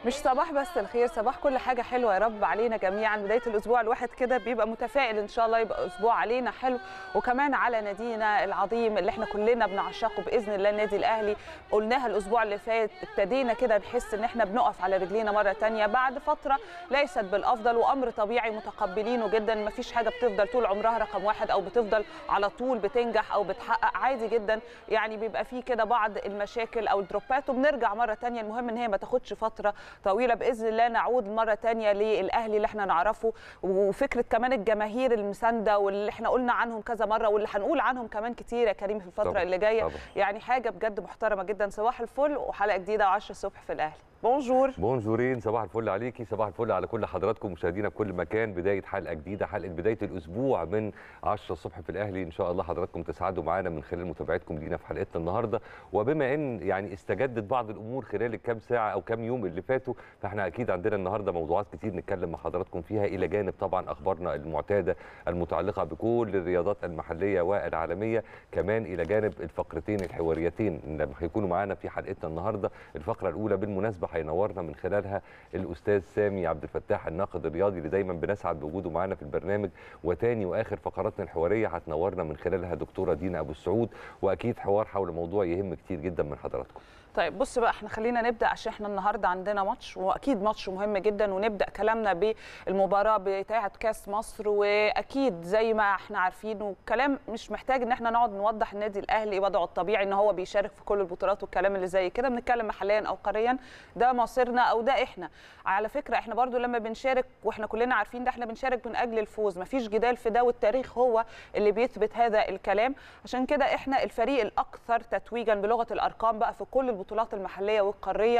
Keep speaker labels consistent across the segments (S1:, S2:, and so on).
S1: مش صباح بس الخير، صباح كل حاجه حلوه يا رب علينا جميعا. بدايه الاسبوع الواحد كده بيبقى متفائل ان شاء الله يبقى اسبوع علينا حلو، وكمان على نادينا العظيم اللي احنا كلنا بنعشقه باذن الله النادي الاهلي. قلناها الاسبوع اللي فات، ابتدينا كده نحس ان احنا بنقف على رجلينا مره ثانيه بعد فتره ليست بالافضل، وامر طبيعي متقبلينه جدا. مفيش حاجه بتفضل طول عمرها رقم واحد او بتفضل على طول بتنجح او بتحقق، عادي جدا. يعني بيبقى فيه كده بعض المشاكل او الدروبات وبنرجع مره ثانيه. المهم ان هي ما تاخدش فتره طويله، باذن الله نعود مره ثانيه للاهلي اللي احنا نعرفه. وفكره كمان الجماهير المسانده واللي احنا قلنا عنهم كذا مره واللي هنقول عنهم كمان كتير يا كريم في الفتره
S2: طبعا.
S1: اللي جايه.
S2: طبعا.
S1: يعني حاجه بجد محترمه جدا. صباح الفل وحلقه جديده 10 الصبح في الاهلي. بونجور.
S2: بونجورين، صباح الفل عليكي، صباح الفل على كل حضراتكم مشاهدينا في كل مكان. بدايه حلقه جديده، حلقه بدايه الاسبوع من 10 الصبح في الاهلي. ان شاء الله حضراتكم تسعدوا معانا من خلال متابعتكم لينا في حلقتنا النهارده. وبما ان يعني استجدت بعض الامور خلال الكام ساعه او كام يوم اللي فاتوا، فاحنا اكيد عندنا النهارده موضوعات كتير نتكلم مع حضراتكم فيها، الى جانب طبعا اخبارنا المعتاده المتعلقه بكل الرياضات المحليه والعالميه، كمان الى جانب الفقرتين الحواريتين اللي هيكونوا معانا في حلقتنا النهارده. الفقره الاولى بالمناسبه هينورنا من خلالها الاستاذ سامي عبد الفتاح الناقد الرياضي اللي دايما بنسعد بوجوده معانا في البرنامج. وتاني واخر فقراتنا الحواريه هتنورنا من خلالها دكتوره دينا ابو السعود، واكيد حوار حول موضوع يهم كتير جدا من حضراتكم.
S1: طيب بص بقى، احنا خلينا نبدا عشان احنا النهارده عندنا ماتش، واكيد ماتش مهم جدا. ونبدا كلامنا بالمباراه بتاعه كاس مصر، واكيد زي ما احنا عارفين والكلام مش محتاج ان احنا نقعد نوضح النادي الاهلي وضعه الطبيعي ان هو بيشارك في كل البطولات والكلام اللي زي كده. بنتكلم محليا او قاريا، ده مصيرنا او ده احنا. على فكره احنا برضو لما بنشارك واحنا كلنا عارفين ده، احنا بنشارك من اجل الفوز، مفيش جدال في ده، والتاريخ هو اللي بيثبت هذا الكلام. عشان كده احنا الفريق الاكثر تتويجا بلغه الارقام بقى في كل البطولات المحليه والقاريه.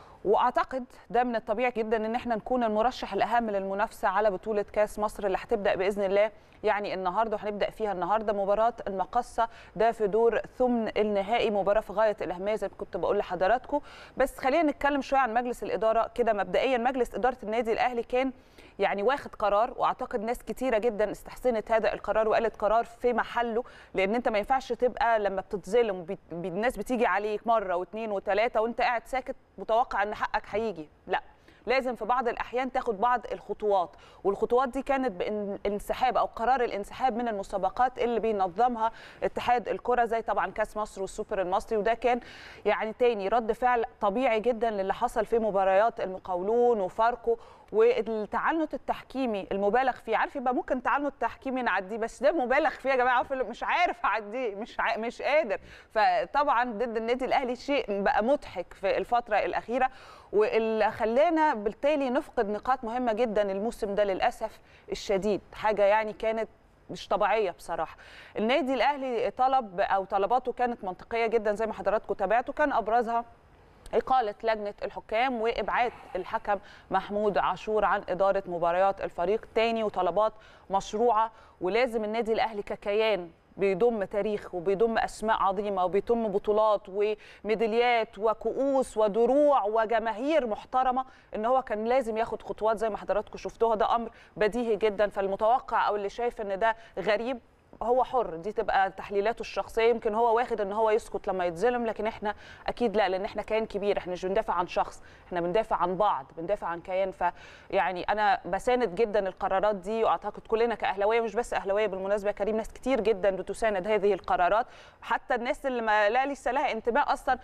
S1: واعتقد ده من الطبيعي جدا ان احنا نكون المرشح الاهم للمنافسه على بطوله كاس مصر اللي هتبدا باذن الله يعني النهارده، وهنبدا فيها النهارده مباراه المقصه. ده في دور ثمن النهائي، مباراه في غايه الاهميه زي ما كنت بقول لحضراتكم. بس خلينا نتكلم شويه عن مجلس الاداره كده مبدئيا. مجلس اداره النادي الاهلي كان يعني واخد قرار، واعتقد ناس كتيره جدا استحسنت هذا القرار وقالت قرار في محله. لان انت ما ينفعش تبقى لما بتتظلم الناس بتيجي عليك مره واثنين وثلاثه وانت قاعد ساكت متوقع ان حقك هيجي. لا، لازم في بعض الاحيان تاخد بعض الخطوات، والخطوات دي كانت بالانسحاب او قرار الانسحاب من المسابقات اللي بينظمها اتحاد الكره، زي طبعا كاس مصر والسوبر المصري. وده كان يعني تاني رد فعل طبيعي جدا للي حصل في مباريات المقاولون وفاركو. والتعنت التحكيمي المبالغ فيه، عارف يبقى ممكن تعنت تحكيمي نعديه، بس ده مبالغ فيه يا جماعه، مش عارف اعديه، مش قادر. فطبعا ضد النادي الاهلي شيء بقى مضحك في الفتره الاخيره، واللي خلانا بالتالي نفقد نقاط مهمه جدا الموسم ده للاسف الشديد. حاجه يعني كانت مش طبيعيه بصراحه. النادي الاهلي طلب او طلباته كانت منطقيه جدا زي ما حضراتكم تابعتوا، كان ابرزها إقالة لجنة الحكام وإبعاد الحكم محمود عاشور عن إدارة مباريات الفريق تاني، وطلبات مشروعة. ولازم النادي الأهلي ككيان بيضم تاريخ وبيضم أسماء عظيمة وبيضم بطولات وميداليات وكؤوس ودروع وجماهير محترمة، إن هو كان لازم ياخد خطوات زي ما حضراتكم شفتوها. ده أمر بديهي جدا. فالمتوقع أو اللي شايف إن ده غريب هو حر، دي تبقى تحليلاته الشخصيه. يمكن هو واخد ان هو يسكت لما يتظلم، لكن احنا اكيد لا، لان احنا كيان كبير. احنا مش بندافع عن شخص، احنا بندافع عن بعض، بندافع عن كيان. فيعني انا بساند جدا القرارات دي، واعتقد كلنا كاهلاويه، مش بس اهلاويه بالمناسبه يا كريم، ناس كتير جدا بتساند هذه القرارات. حتى الناس اللي ما لا لسه لها انتماء اصلا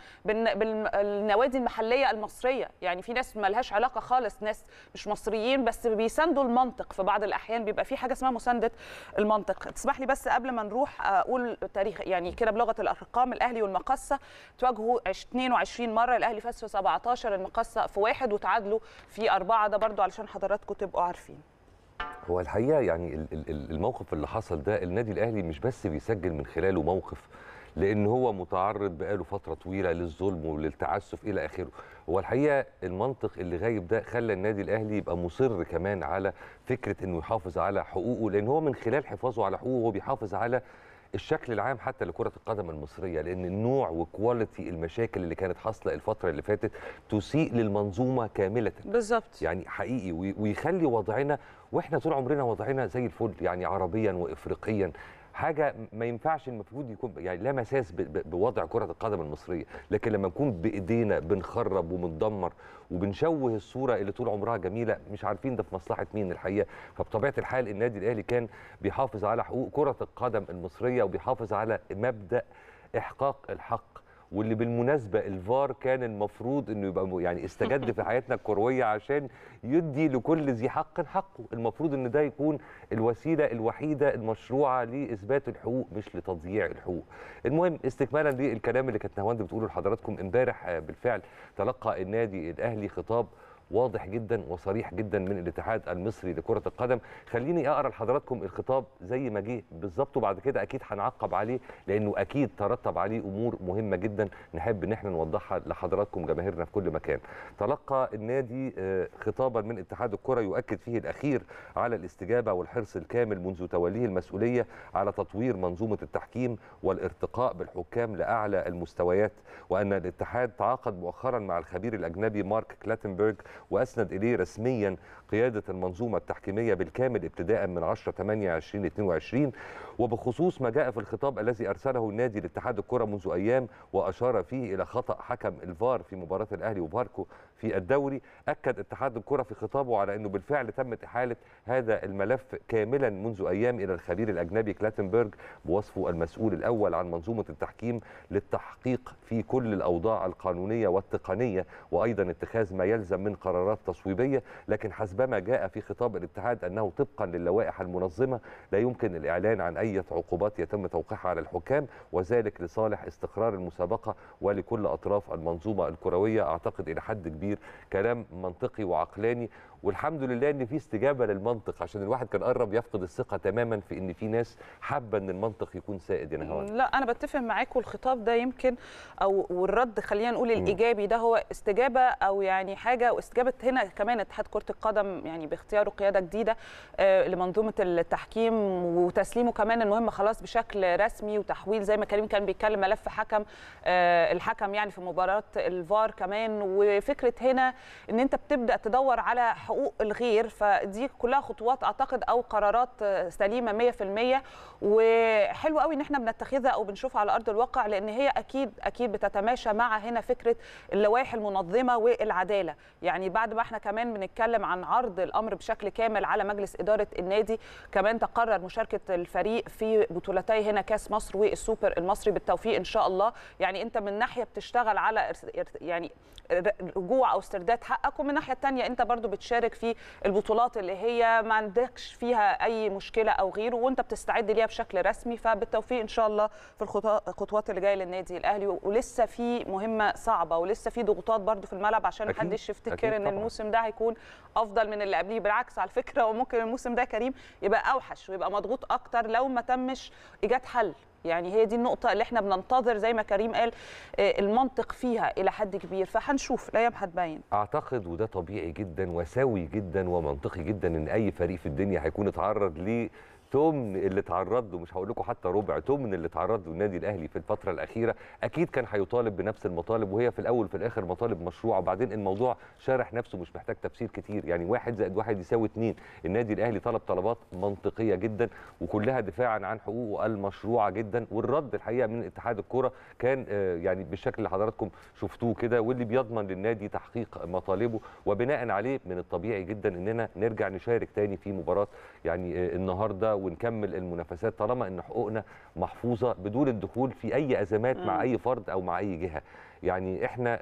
S1: بالنوادي المحليه المصريه، يعني في ناس ما لهاش علاقه خالص، ناس مش مصريين بس بيساندوا المنطق. في بعض الاحيان بيبقى في حاجه اسمها مسانده المنطق. تسمح لي بس قبل ما نروح اقول تاريخ يعني كده بلغه الارقام. الاهلي والمقصه تواجهوا 22 مره، الاهلي فاز في 17، المقصه في 1، وتعادلوا في 4. ده برضو علشان حضراتكم تبقوا عارفين.
S2: هو الحقيقه يعني الموقف اللي حصل ده النادي الاهلي مش بس بيسجل من خلاله موقف، لان هو متعرض بقاله فتره طويله للظلم وللتعسف الى اخره. هو الحقيقه المنطق اللي غايب ده خلى النادي الاهلي يبقى مصر كمان على فكره انه يحافظ على حقوقه، لان هو من خلال حفاظه على حقوقه هو بيحافظ على الشكل العام حتى لكرة القدم المصرية، لأن النوع وكواليتي المشاكل اللي كانت حاصلة الفترة اللي فاتت تسيء للمنظومة كاملة.
S1: بالظبط.
S2: يعني حقيقي، ويخلي وضعنا، واحنا طول عمرنا وضعنا زي الفل، يعني عربيا وإفريقيا حاجه ما ينفعش المفروض يكون يعني لا مساس بوضع كره القدم المصريه، لكن لما نكون بايدينا بنخرب وبندمر وبنشوه الصوره اللي طول عمرها جميله، مش عارفين ده في مصلحه مين الحقيقه. فبطبيعه الحال النادي الاهلي كان بيحافظ على حقوق كره القدم المصريه وبيحافظ على مبدا احقاق الحق، واللي بالمناسبه الفار كان المفروض انه يبقى يعني استجد في حياتنا الكرويه عشان يدي لكل ذي حق حقه. المفروض ان ده يكون الوسيله الوحيده المشروعه لاثبات الحقوق مش لتضييع الحقوق. المهم استكمالا للكلام اللي كانت نهاوند بتقوله لحضراتكم، امبارح بالفعل تلقى النادي الاهلي خطاب واضح جدا وصريح جدا من الاتحاد المصري لكرة القدم. خليني اقرا لحضراتكم الخطاب زي ما جه بالظبط، وبعد كده اكيد هنعقب عليه لانه اكيد ترتب عليه امور مهمه جدا نحب ان احنا نوضحها لحضراتكم جماهيرنا في كل مكان. تلقى النادي خطابا من اتحاد الكرة يؤكد فيه الاخير على الاستجابه والحرص الكامل منذ توليه المسؤوليه على تطوير منظومه التحكيم والارتقاء بالحكام لاعلى المستويات، وان الاتحاد تعاقد مؤخرا مع الخبير الاجنبي مارك كلاتنبرغ وأسند إليه رسميا قيادة المنظومة التحكيمية بالكامل ابتداء من 10/8/2022. وبخصوص ما جاء في الخطاب الذي أرسله النادي لاتحاد الكرة منذ أيام وأشار فيه إلى خطأ حكم الفار في مباراة الأهلي وفاركو في الدوري، أكد اتحاد الكرة في خطابه على أنه بالفعل تمت إحالة هذا الملف كاملا منذ أيام إلى الخبير الأجنبي كلاتنبرغ بوصفه المسؤول الأول عن منظومة التحكيم للتحقيق في كل الأوضاع القانونية والتقنية، وأيضا اتخاذ ما يلزم من قرارات تصويبية. لكن حسبما جاء في خطاب الاتحاد أنه طبقا للوائح المنظمة لا يمكن الإعلان عن أي عقوبات يتم توقيعها على الحكام، وذلك لصالح استقرار المسابقة ولكل أطراف المنظومة الكروية. أعتقد إلى حد كبير كلام منطقي وعقلاني، والحمد لله ان في استجابه للمنطق، عشان الواحد كان قرب يفقد الثقه تماما في ان في ناس حابه ان المنطق يكون سائد. يا نهاوند
S1: لا انا بتفق معاك، والخطاب ده يمكن والرد خلينا نقول الايجابي ده هو استجابه او يعني حاجه، واستجابه هنا كمان اتحاد كره القدم يعني باختياره قياده جديده لمنظومه التحكيم وتسليمه كمان المهمه خلاص بشكل رسمي، وتحويل زي ما كريم كان بيتكلم ملف حكم الحكم يعني في مباراه الفار كمان. وفكره هنا ان انت بتبدا تدور على حقوق الغير، فدي كلها خطوات اعتقد او قرارات سليمه 100%، وحلو قوي ان احنا بنتخذها او بنشوفها على ارض الواقع، لان هي اكيد بتتماشى مع هنا فكره اللوائح المنظمه والعداله. يعني بعد ما احنا كمان بنتكلم عن عرض الامر بشكل كامل على مجلس اداره النادي، كمان تقرر مشاركه الفريق في بطولتي هنا كاس مصر والسوبر المصري بالتوفيق ان شاء الله. يعني انت من ناحيه بتشتغل على يعني رجوع او استرداد حقك، ومن الناحيه الثانيه انت برضو بتشارك في البطولات اللي هي ما عندكش فيها اي مشكله او غيره، وانت بتستعد ليها بشكل رسمي. فبالتوفيق ان شاء الله في الخطوات اللي جايه للنادي الاهلي، ولسه في مهمه صعبه ولسه في ضغوطات برضو في الملعب، عشان ما حدش يفتكر ان الموسم ده هيكون افضل من اللي قبليه. بالعكس على فكره، وممكن الموسم ده كريم يبقى اوحش ويبقى مضغوط اكتر لو ما تمش ايجاد حل. يعني هي دي النقطة اللي احنا بننتظر زي ما كريم قال المنطق فيها إلى حد كبير، فهنشوف الأيام هتبين.
S2: أعتقد وده طبيعي جدا وسوي جدا ومنطقي جدا إن أي فريق في الدنيا هيكون اتعرض ليه تمن اللي اتعرض له، مش هقول لكم حتى ربع تمن اللي اتعرض له النادي الاهلي في الفتره الاخيره. اكيد كان هيطالب بنفس المطالب، وهي في الاول وفي الاخر مطالب مشروعه. وبعدين الموضوع شارح نفسه مش محتاج تفسير كتير، يعني 1 زائد 1 يساوي 2. النادي الاهلي طلب طلبات منطقيه جدا وكلها دفاعا عن حقوقه المشروعه جدا، والرد الحقيقه من اتحاد الكره كان يعني بالشكل اللي حضراتكم شفتوه كده، واللي بيضمن للنادي تحقيق مطالبه. وبناء عليه من الطبيعي جدا اننا نرجع نشارك تاني في مباراه يعني النهارده ونكمل المنافسات طالما ان حقوقنا محفوظه بدون الدخول في اي ازمات مع اي فرد او مع اي جهه. يعني احنا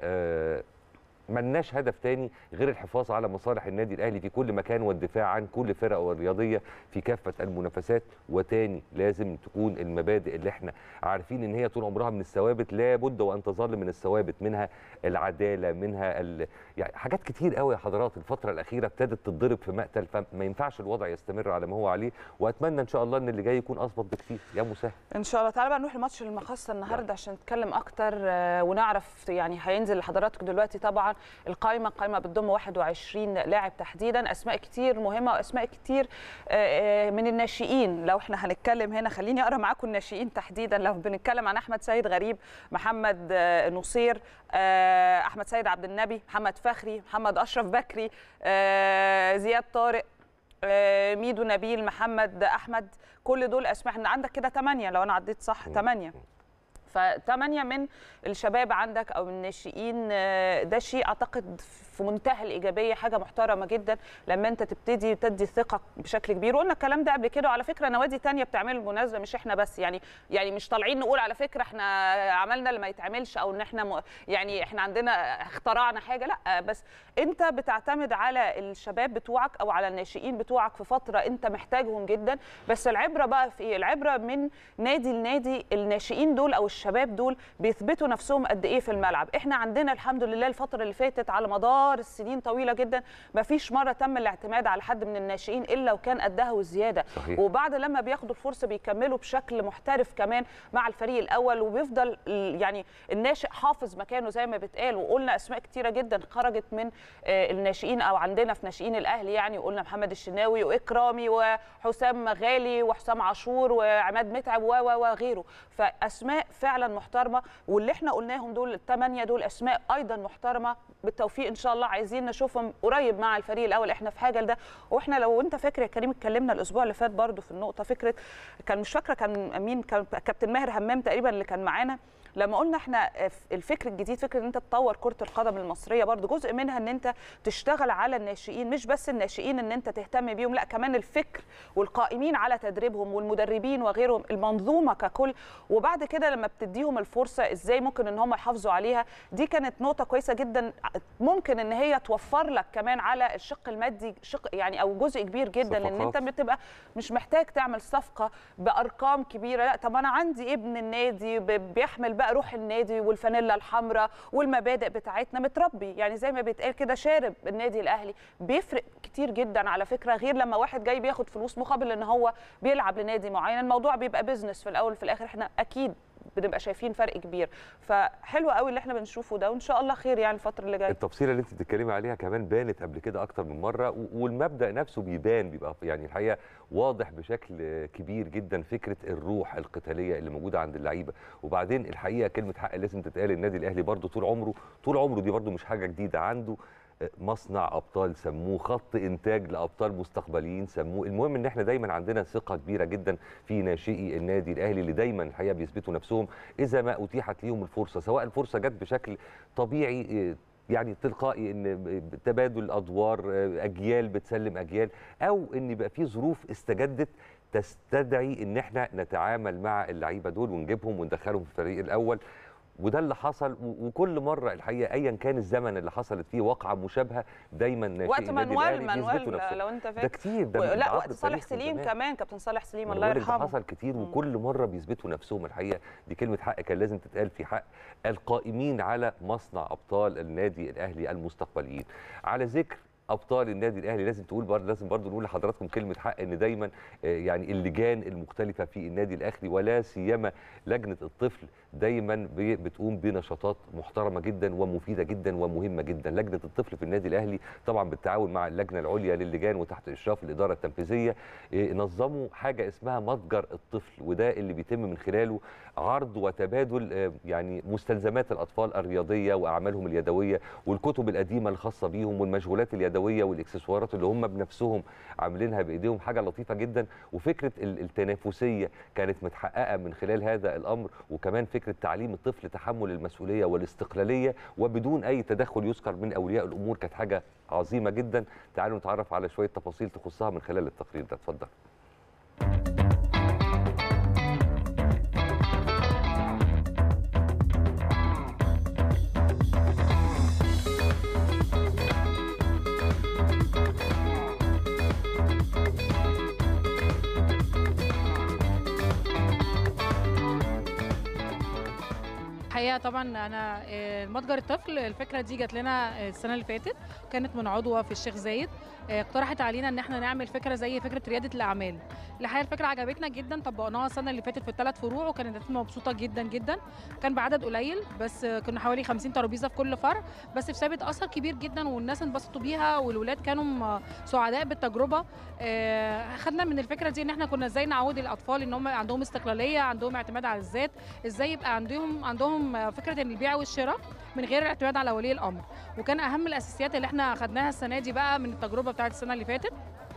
S2: ملناش هدف تاني غير الحفاظ على مصالح النادي الاهلي في كل مكان والدفاع عن كل فرقه الرياضيه في كافه المنافسات. وتاني لازم تكون المبادئ اللي احنا عارفين ان هي طول عمرها من الثوابت لابد وان تظل من الثوابت، منها العداله، منها يعني حاجات كتير قوي يا حضرات الفتره الاخيره ابتدت تتضرب في مقتل، فما ينفعش الوضع يستمر على ما هو عليه. واتمنى ان شاء الله ان اللي جاي يكون اظبط بكتير. يا مسهل ان
S1: شاء الله. تعالى بقى نروح الماتش المخصص النهارده عشان نتكلم اكتر ونعرف يعني هينزل لحضراتكم دلوقتي طبعا القائمه بتضم 21 لاعب تحديدا، اسماء كتير مهمه واسماء كتير من الناشئين. لو احنا هنتكلم هنا خليني اقرا معاكم الناشئين تحديدا. لو بنتكلم عن احمد سيد غريب، محمد نصير، احمد سيد عبد النبي، محمد فخري، محمد اشرف بكري، زياد طارق، ميدو، نبيل، محمد، احمد، كل دول اسماء. احنا عندك كده 8 لو انا عديت صح، 8. ف8 من الشباب عندك او الناشئين، ده شيء اعتقد في منتهى الايجابيه، حاجه محترمه جدا لما انت تبتدي تدي ثقه بشكل كبير. وقلنا الكلام ده قبل كده، وعلى فكره نوادي ثانيه بتعمل بالمناسبه، مش احنا بس، يعني مش طالعين نقول على فكره احنا عملنا اللي ما يتعملش، او ان احنا يعني احنا عندنا اخترعنا حاجه، لا، بس انت بتعتمد على الشباب بتوعك او على الناشئين بتوعك في فتره انت محتاجهم جدا. بس العبره بقى في ايه؟ العبره من نادي لنادي، الناشئين دول او الشباب دول بيثبتوا نفسهم قد ايه في الملعب. احنا عندنا الحمد لله الفتره اللي فاتت على مدار السنين طويله جدا ما فيش مره تم الاعتماد على حد من الناشئين الا وكان قدها وزياده.
S2: صحيح.
S1: وبعد لما بياخدوا الفرصه بيكملوا بشكل محترف كمان مع الفريق الاول، وبيفضل يعني الناشئ حافظ مكانه زي ما بيتقال. وقلنا اسماء كتيره جدا خرجت من الناشئين او عندنا في ناشئين الاهلي، يعني قلنا محمد الشناوي واكرامي وحسام غالي وحسام عاشور وعماد متعب وغيره. فاسماء فعلا محترمه، واللي احنا قلناهم دول ال8 دول اسماء ايضا محترمه. بالتوفيق ان شاء الله، عايزين نشوفهم قريب مع الفريق الاول، احنا في حاجه لده. واحنا لو انت فاكر يا كريم اتكلمنا الاسبوع اللي فات برضو في النقطه، فكره كان مش فاكره كان مين، كان كابتن ماهر همام تقريبا اللي كان معانا، لما قلنا احنا الفكر الجديد فكره ان انت تطور كره القدم المصريه، برضو جزء منها ان انت تشتغل على الناشئين، مش بس الناشئين ان انت تهتم بيهم، لا كمان الفكر والقائمين على تدريبهم والمدربين وغيرهم، المنظومه ككل. وبعد كده لما بتديهم الفرصه ازاي ممكن ان هم يحافظوا عليها. دي كانت نقطه كويسه جدا، ممكن ان هي توفر لك كمان على الشق المادي شق يعني او جزء كبير جدا، لان انت بتبقى مش محتاج تعمل صفقه بارقام كبيره، لا طب انا عندي ابن النادي بيحمل بقى روح النادي والفانيلا الحمراء والمبادئ بتاعتنا، متربي يعني زي ما بيتقال كده شارب النادي الاهلي. بيفرق كتير جدا على فكره، غير لما واحد جاي بياخد فلوس مقابل ان هو بيلعب لنادي معين. الموضوع بيبقى بيزنس في الاول وفي الاخر، احنا اكيد بنبقى شايفين فرق كبير. فحلو قوي اللي احنا بنشوفه ده، وان شاء الله خير يعني الفتره اللي جايه.
S2: التفصيله اللي انت بتتكلمي عليها كمان بانت قبل كده اكتر من مره، والمبدا نفسه بيبقى يعني الحقيقه واضح بشكل كبير جدا، فكره الروح القتاليه اللي موجوده عند اللعيبه. وبعدين الحقيقه كلمه حق لازم تتقال، النادي الاهلي برده طول عمره دي برده مش حاجه جديده عنده، مصنع ابطال سموه، خط انتاج لابطال مستقبليين سموه. المهم ان احنا دايما عندنا ثقه كبيره جدا في ناشئي النادي الاهلي اللي دايما الحقيقه بيثبتوا نفسهم اذا ما اتيحت ليهم الفرصه، سواء الفرصه جت بشكل طبيعي يعني تلقائي، ان تبادل ادوار، اجيال بتسلم اجيال، او ان يبقى في ظروف استجدت تستدعي ان احنا نتعامل مع اللعيبه دول ونجيبهم وندخلهم في الفريق الاول. وده اللي حصل، وكل مره الحقيقه ايا كان الزمن اللي حصلت فيه واقعه مشابهه دايما ناشئين النادي الاهلي بيثبتوا نفسهم.
S1: لو انت فاكر
S2: ده كتير، ده
S1: لا وقت صالح سليم كمان، كابتن صالح سليم الله يرحمه،
S2: ده حصل كتير. وكل مره بيثبتوا نفسهم الحقيقه. دي كلمه حق كان لازم تتقال في حق القائمين على مصنع ابطال النادي الاهلي المستقبليين. على ذكر ابطال النادي الاهلي لازم برضه نقول لحضراتكم كلمه حق، ان دايما يعني اللجان المختلفه في النادي الاهلي ولا سيما لجنه الطفل دايما بتقوم بنشاطات محترمه جدا ومفيده جدا ومهمه جدا. لجنه الطفل في النادي الاهلي طبعا بالتعاون مع اللجنه العليا للجان وتحت اشراف الاداره التنفيذيه نظموا حاجه اسمها متجر الطفل، وده اللي بيتم من خلاله عرض وتبادل يعني مستلزمات الاطفال الرياضيه واعمالهم اليدويه والكتب القديمه الخاصه بيهم والمشغولات اليدويه والاكسسوارات اللي هم بنفسهم عاملينها بايديهم، حاجه لطيفه جدا. وفكره التنافسيه كانت متحققه من خلال هذا الامر، وكمان فكره تعليم الطفل تحمل المسؤوليه والاستقلاليه وبدون اي تدخل يذكر من اولياء الامور، كانت حاجه عظيمه جدا. تعالوا نتعرف على شويه تفاصيل تخصها من خلال التقرير ده، اتفضل.
S3: الحقيقه طبعا انا متجر الطفل الفكره دي جات لنا السنه اللي فاتت، كانت من عضوه في الشيخ زايد اقترحت علينا ان احنا نعمل فكره زي فكره رياده الاعمال. الحقيقه الفكره عجبتنا جدا، طبقناها السنه اللي فاتت في ال3 فروع وكانت الناس مبسوطه جدا جدا. كان بعدد قليل بس كنا حوالي 50 ترابيزه في كل فرع، بس سابت اثر كبير جدا والناس انبسطوا بيها والولاد كانوا سعداء بالتجربه. خدنا من الفكره دي ان احنا كنا ازاي نعود الاطفال ان هم عندهم استقلاليه، عندهم اعتماد على الذات، ازاي يبقى عندهم فكره ان البيع والشراء من غير الاعتماد على ولي الامر. وكان اهم الاساسيات اللي احنا خدناها السنه دي بقى من التجربه بتاعت السنه اللي فاتت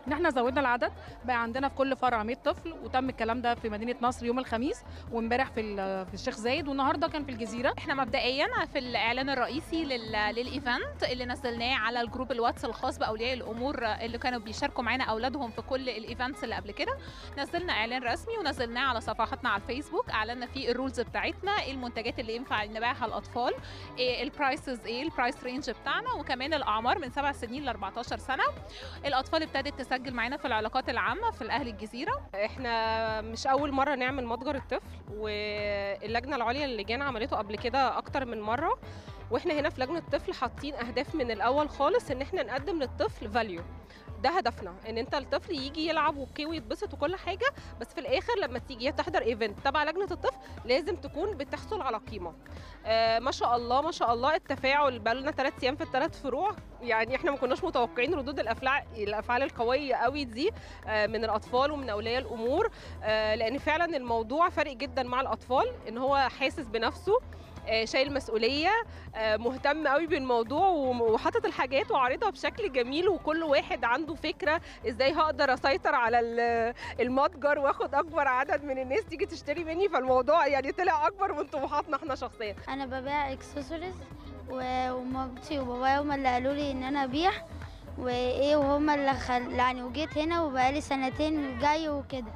S3: ان احنا زودنا العدد، بقى عندنا في كل فرع 100 طفل، وتم الكلام ده في مدينه نصر يوم الخميس، وامبارح في الشيخ زايد، والنهارده كان في الجزيره.
S4: احنا مبدئيا في الاعلان الرئيسي للايفنت اللي نزلناه على الجروب الواتس الخاص باولياء الامور اللي كانوا بيشاركوا معانا اولادهم في كل الايفنتس اللي قبل كده، نزلنا اعلان رسمي ونزلناه على صفحاتنا على الفيسبوك، اعلنا فيه الرولز بتاعتنا، ايه المنتجات اللي ينفع نبيعها للاطفال، ايه البرايسز، ايه البرايس رينج بتاعنا، وكمان الاعمار من 7 سنين ل 14 سنه. الاطفال ابتدت تسجل معانا في العلاقات العامه في الاهل الجزيره.
S5: احنا مش اول مره نعمل متجر الطفل، واللجنه العليا للجان عملته قبل كده اكتر من مره، واحنا هنا في لجنه الطفل حاطين اهداف من الاول خالص ان احنا نقدم للطفل فاليو. ده هدفنا، ان انت الطفل يجي يلعب اوكي ويتبسط وكل حاجه، بس في الاخر لما تيجي تحضر ايفنت تبع لجنه الطفل لازم تكون بتحصل على قيمه. ما شاء الله ما شاء الله التفاعل، بقى لنا 3 ايام في ال3 فروع، يعني احنا ما كناش متوقعين ردود الافعال القويه قوي دي من الاطفال ومن اولياء الامور، لان فعلا الموضوع فارق جدا مع الاطفال، ان هو حاسس بنفسه، شايل مسؤوليه، مهتم قوي بالموضوع وحاطط الحاجات وعارضها بشكل جميل، وكل واحد عنده فكره ازاي هقدر اسيطر على المتجر واخد اكبر عدد من الناس تيجي تشتري مني، فالموضوع يعني طلع اكبر من طموحاتنا احنا شخصيا.
S6: انا ببيع اكسسوارز، ومامتي وبابايا هما اللي قالوا لي ان انا ابيع وهما اللي يعني، وجيت هنا وبقالي 2 سنين جاي وكده،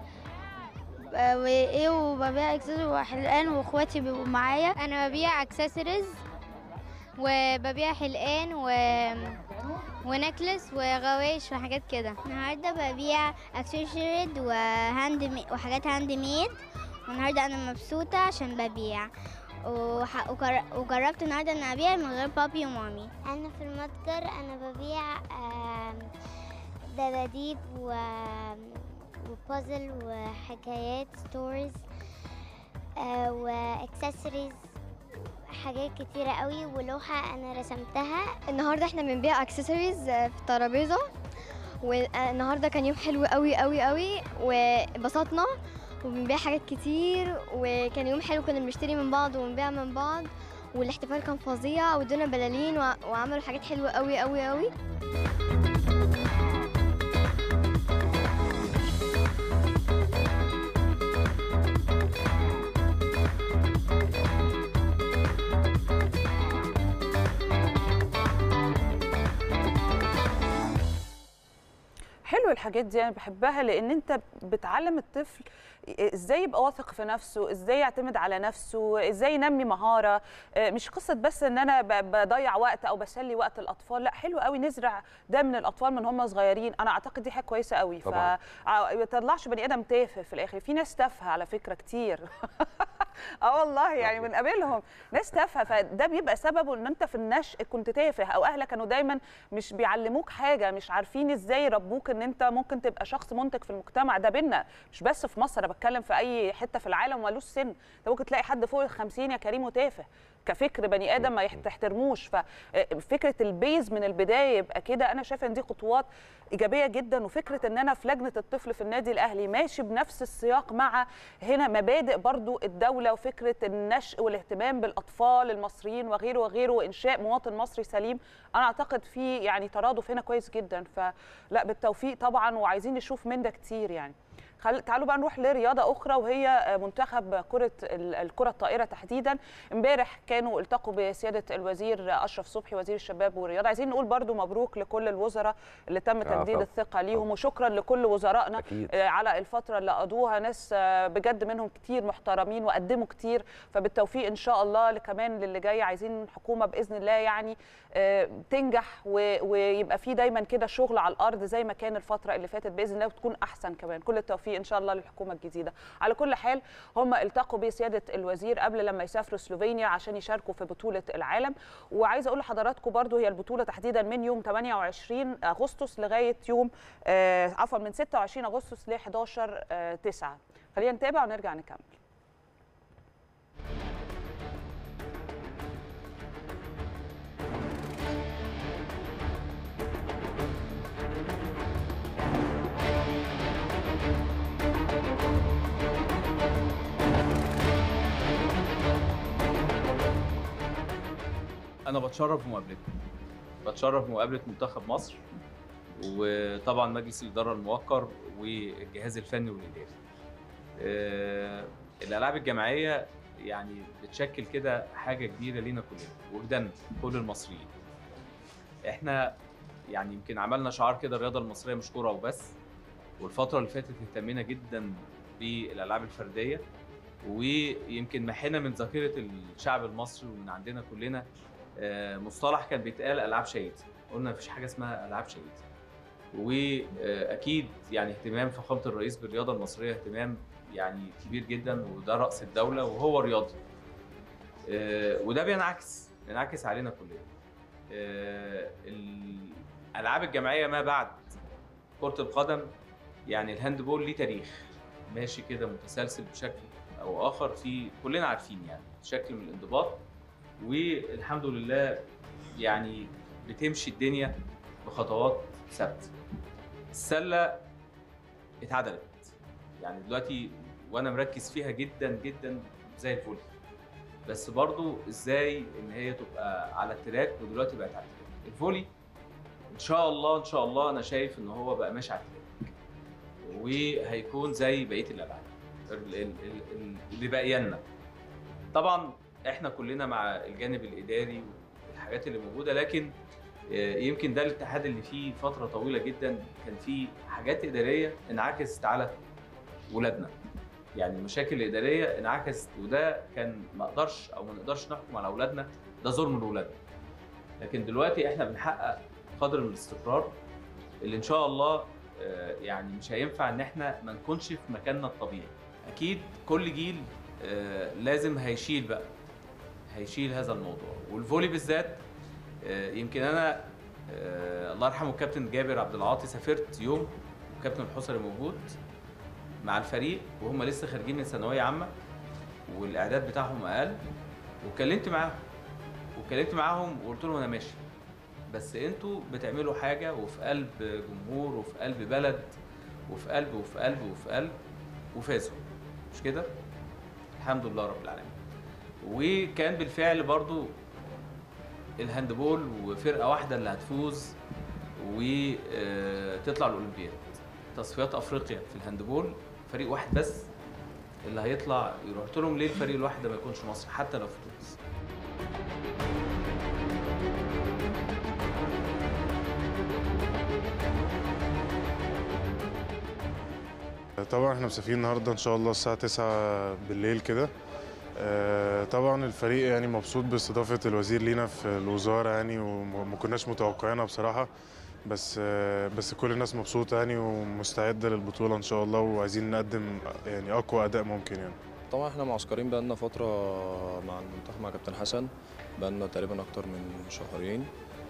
S6: وببيع اكسسوارز وحلقان، واخواتي بيبقوا معايا.
S7: انا ببيع اكسسوارز وببيع حلقان ونكلس وغوايش وحاجات كده.
S6: النهارده ببيع اكسسوارز وحاجات هاند ميد، والنهارده انا مبسوطه عشان ببيع، وجربت النهارده ان ابيع من غير بابي ومامي.
S7: انا في المتجر انا ببيع دباديب وبازل وحكايات ستوريز واكسسوارز، حاجات كتيرة قوي، ولوحة انا رسمتها.
S8: النهارده احنا بنبيع اكسسوارز في الترابيزه، والنهارده كان يوم حلو قوي قوي قوي، وبسطنا وبنبيع حاجات كتير، وكان يوم حلو، كنا بنشتري من بعض ونبيع من بعض، والاحتفال كان فظيع، وادونا بلالين وعملوا حاجات حلوه قوي قوي قوي.
S1: حلو الحاجات دي، انا بحبها لان انت بتعلم الطفل ازاي يبقى واثق في نفسه، ازاي يعتمد على نفسه، ازاي ينمي مهاره، مش قصه بس ان انا بضيع وقت او بسلي وقت الاطفال، لا حلو قوي نزرع ده من الاطفال من هم صغيرين. انا اعتقد دي حاجه كويسه قوي، فما يطلعش بني ادم تافه في الاخر. في ناس تافهه على فكره كتير والله يعني بنقابلهم ناس تافهه، فده بيبقى سببه ان انت في النشء كنت تافه، او اهلك كانوا دايما مش بيعلموك حاجه، مش عارفين ازاي يربوك ان انت ممكن تبقى شخص منتج في المجتمع. ده بينا مش بس في مصر، انا بتكلم في اي حته في العالم ومالوش سن. انت ممكن تلاقي حد فوق ال50 يا كريم وتافه كفكر بني ادم ما تحترموش. ففكره البيز من البدايه يبقى كده، انا شايفه ان دي خطوات ايجابيه جدا. وفكره ان انا في لجنه الطفل في النادي الاهلي ماشي بنفس السياق مع هنا مبادئ برضو الدوله، وفكره النشء والاهتمام بالاطفال المصريين وغيره وغيره، وانشاء مواطن مصري سليم. انا اعتقد في يعني ترادف هنا كويس جدا، فلا بالتوفيق طبعا، وعايزين نشوف من ده كتير يعني. تعالوا بقى نروح لرياضه اخرى، وهي منتخب الكره الطائره تحديدا. امبارح كانوا التقوا بسياده الوزير اشرف صبحي وزير الشباب والرياضه. عايزين نقول برضو مبروك لكل الوزراء اللي تم تجديد الثقه ليهم، وشكرا لكل وزرائنا على الفتره اللي قضوها. ناس بجد منهم كتير محترمين وقدموا كتير، فبالتوفيق ان شاء الله كمان للي جاي. عايزين حكومه باذن الله يعني تنجح ويبقى في دايما كده شغل على الارض زي ما كان الفتره اللي فاتت باذن الله، وتكون احسن كمان. كل التوفيق ان شاء الله للحكومه الجديده. على كل حال هم التقوا بسياده الوزير قبل لما يسافروا سلوفينيا عشان يشاركوا في بطوله العالم. وعايزه اقول لحضراتكم برضو هي البطوله تحديدا من يوم 28 اغسطس لغايه يوم من 26 اغسطس ل 11/9. خلينا نتابع ونرجع نكمل.
S9: أنا بتشرف بمقابلتكم، بتشرف بمقابلة منتخب مصر، وطبعا مجلس الاداره الموقر والجهاز الفني والاداري. الالعاب الجماعيه يعني بتشكل كده حاجه كبيره لينا كلنا، وجدان كل المصريين. احنا يعني يمكن عملنا شعار كده الرياضه المصريه مش كوره وبس، والفتره اللي فاتت اهتمينا جدا بالالعاب الفرديه، ويمكن محينا من ذاكره الشعب المصري ومن عندنا كلنا مصطلح كان بيتقال العاب شهيده. قلنا مفيش حاجه اسمها العاب شهيده. واكيد يعني اهتمام فخامه الرئيس بالرياضه المصريه اهتمام يعني كبير جدا، وده راس الدوله وهو رياضي. وده بينعكس علينا كلنا. الالعاب الجماعيه ما بعد كره القدم، يعني الهاندبول ليه تاريخ ماشي كده متسلسل بشكل او اخر، في كلنا عارفين يعني شكل من الانضباط، والحمد لله يعني بتمشي الدنيا بخطوات ثابته. السله اتعدلت يعني دلوقتي، وانا مركز فيها جدا جدا زي الفولي، بس برضو ازاي ان هي تبقى على التراك، ودلوقتي بقت على التراك. الفولي ان شاء الله انا شايف ان هو بقى ماشي على التراك، وهيكون زي بقيه الالعاب اللي باقيه لنا. طبعا احنا كلنا مع الجانب الاداري والحاجات اللي موجوده، لكن يمكن ده الاتحاد اللي فيه فتره طويله جدا كان فيه حاجات اداريه انعكست على ولادنا، يعني المشاكل الاداريه انعكست، وده كان ما نقدرش نحكم على اولادنا، ده ظلم لاولادنا. لكن دلوقتي احنا بنحقق قدر من الاستقرار اللي ان شاء الله يعني مش هينفع ان احنا ما نكونش في مكاننا الطبيعي. اكيد كل جيل لازم هيشيل هذا الموضوع، والفولي بالذات. يمكن انا الله يرحمه الكابتن جابر عبد العاطي سافرت يوم والكابتن الحصري موجود مع الفريق وهم لسه خارجين من ثانويه عامه والاعداد بتاعهم اقل، وكلمت معاهم وقلت لهم انا ماشي، بس انتوا بتعملوا حاجه وفي قلب جمهور وفي قلب بلد وفي قلب وفي قلب وفي قلب، وفازوا مش كده؟ الحمد لله رب العالمين. وكان بالفعل برضو الهاندبول وفرقه واحده اللي هتفوز وتطلع الاولمبياد. تصفيات افريقيا في الهاندبول فريق واحد بس اللي هيطلع يروح. قلت لهم ليه الفريق الواحد ده ما يكونش مصر حتى لو في تونس؟
S10: طبعا احنا مسافرين النهارده ان شاء الله الساعه 9 بالليل كده. طبعا الفريق يعني مبسوط باستضافه الوزير لينا في الوزاره يعني، وما كناش متوقعينها بصراحه، بس كل الناس مبسوطه يعني ومستعده للبطوله ان شاء الله، وعايزين نقدم يعني اقوى اداء ممكن يعني.
S11: طبعا احنا معسكرين بقالنا فتره مع المنتخب مع كابتن حسن، بقالنا تقريبا اكتر من شهرين.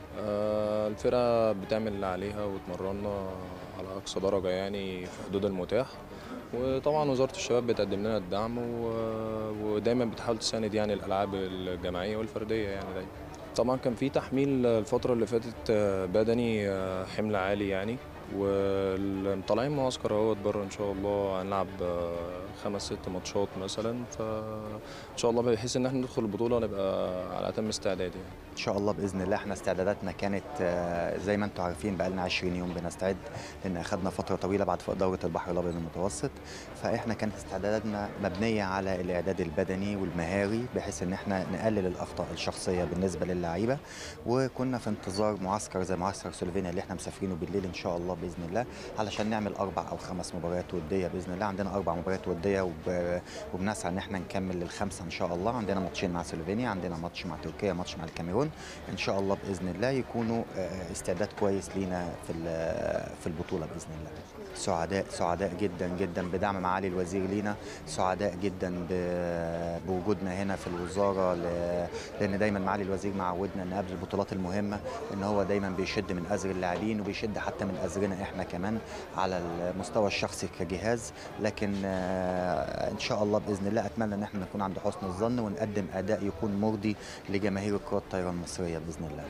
S11: الفرقه بتعمل اللي عليها واتمرنا على اقصى درجه يعني في حدود المتاح، وطبعا وزاره الشباب بتقدم لنا الدعم ودايما بتحاول تساند يعني الالعاب الجماعيه والفرديه يعني دايما. طبعا كان في تحميل الفتره اللي فاتت بدني حمل عالي يعني، وطالعين معسكر اهوت بره ان شاء الله هنلعب 5-6 ماتشات مثلا، فان شاء الله بحيث ان احنا ندخل البطوله نبقى على اتم استعداد يعني.
S12: ان شاء الله باذن الله. احنا استعداداتنا كانت زي ما انتم عارفين بقى لنا 20 يوم بنستعد، لان اخذنا فتره طويله بعد دوره البحر الابيض المتوسط، فاحنا كانت استعداداتنا مبنيه على الاعداد البدني والمهاري بحيث ان احنا نقلل الاخطاء الشخصيه بالنسبه للعيبه، وكنا في انتظار معسكر زي معسكر سلوفينيا اللي احنا مسافرينه بالليل ان شاء الله باذن الله، علشان نعمل 4 أو 5 مباريات وديه باذن الله. عندنا 4 مباريات وديه وبنسعى ان احنا نكمل ال5 ان شاء الله. عندنا ماتشين مع سلوفينيا، عندنا ماتش مع تركيا، ماتش مع الكاميرون، ان شاء الله باذن الله يكونوا استعداد كويس لينا في البطوله باذن الله. سعداء جدا جدا بدعم معالي الوزير لينا، سعداء جدا بوجودنا هنا في الوزاره، لان دايما معالي الوزير معودنا ان قبل البطولات المهمه ان هو دايما بيشد من ازر اللاعبين وبيشد حتى من ازرنا احنا كمان على المستوى الشخصي كجهاز. لكن ان شاء الله باذن الله اتمنى ان احنا نكون عند حسن الظن ونقدم اداء يكون مرضي لجماهير كرة الطايره المصريه باذن الله.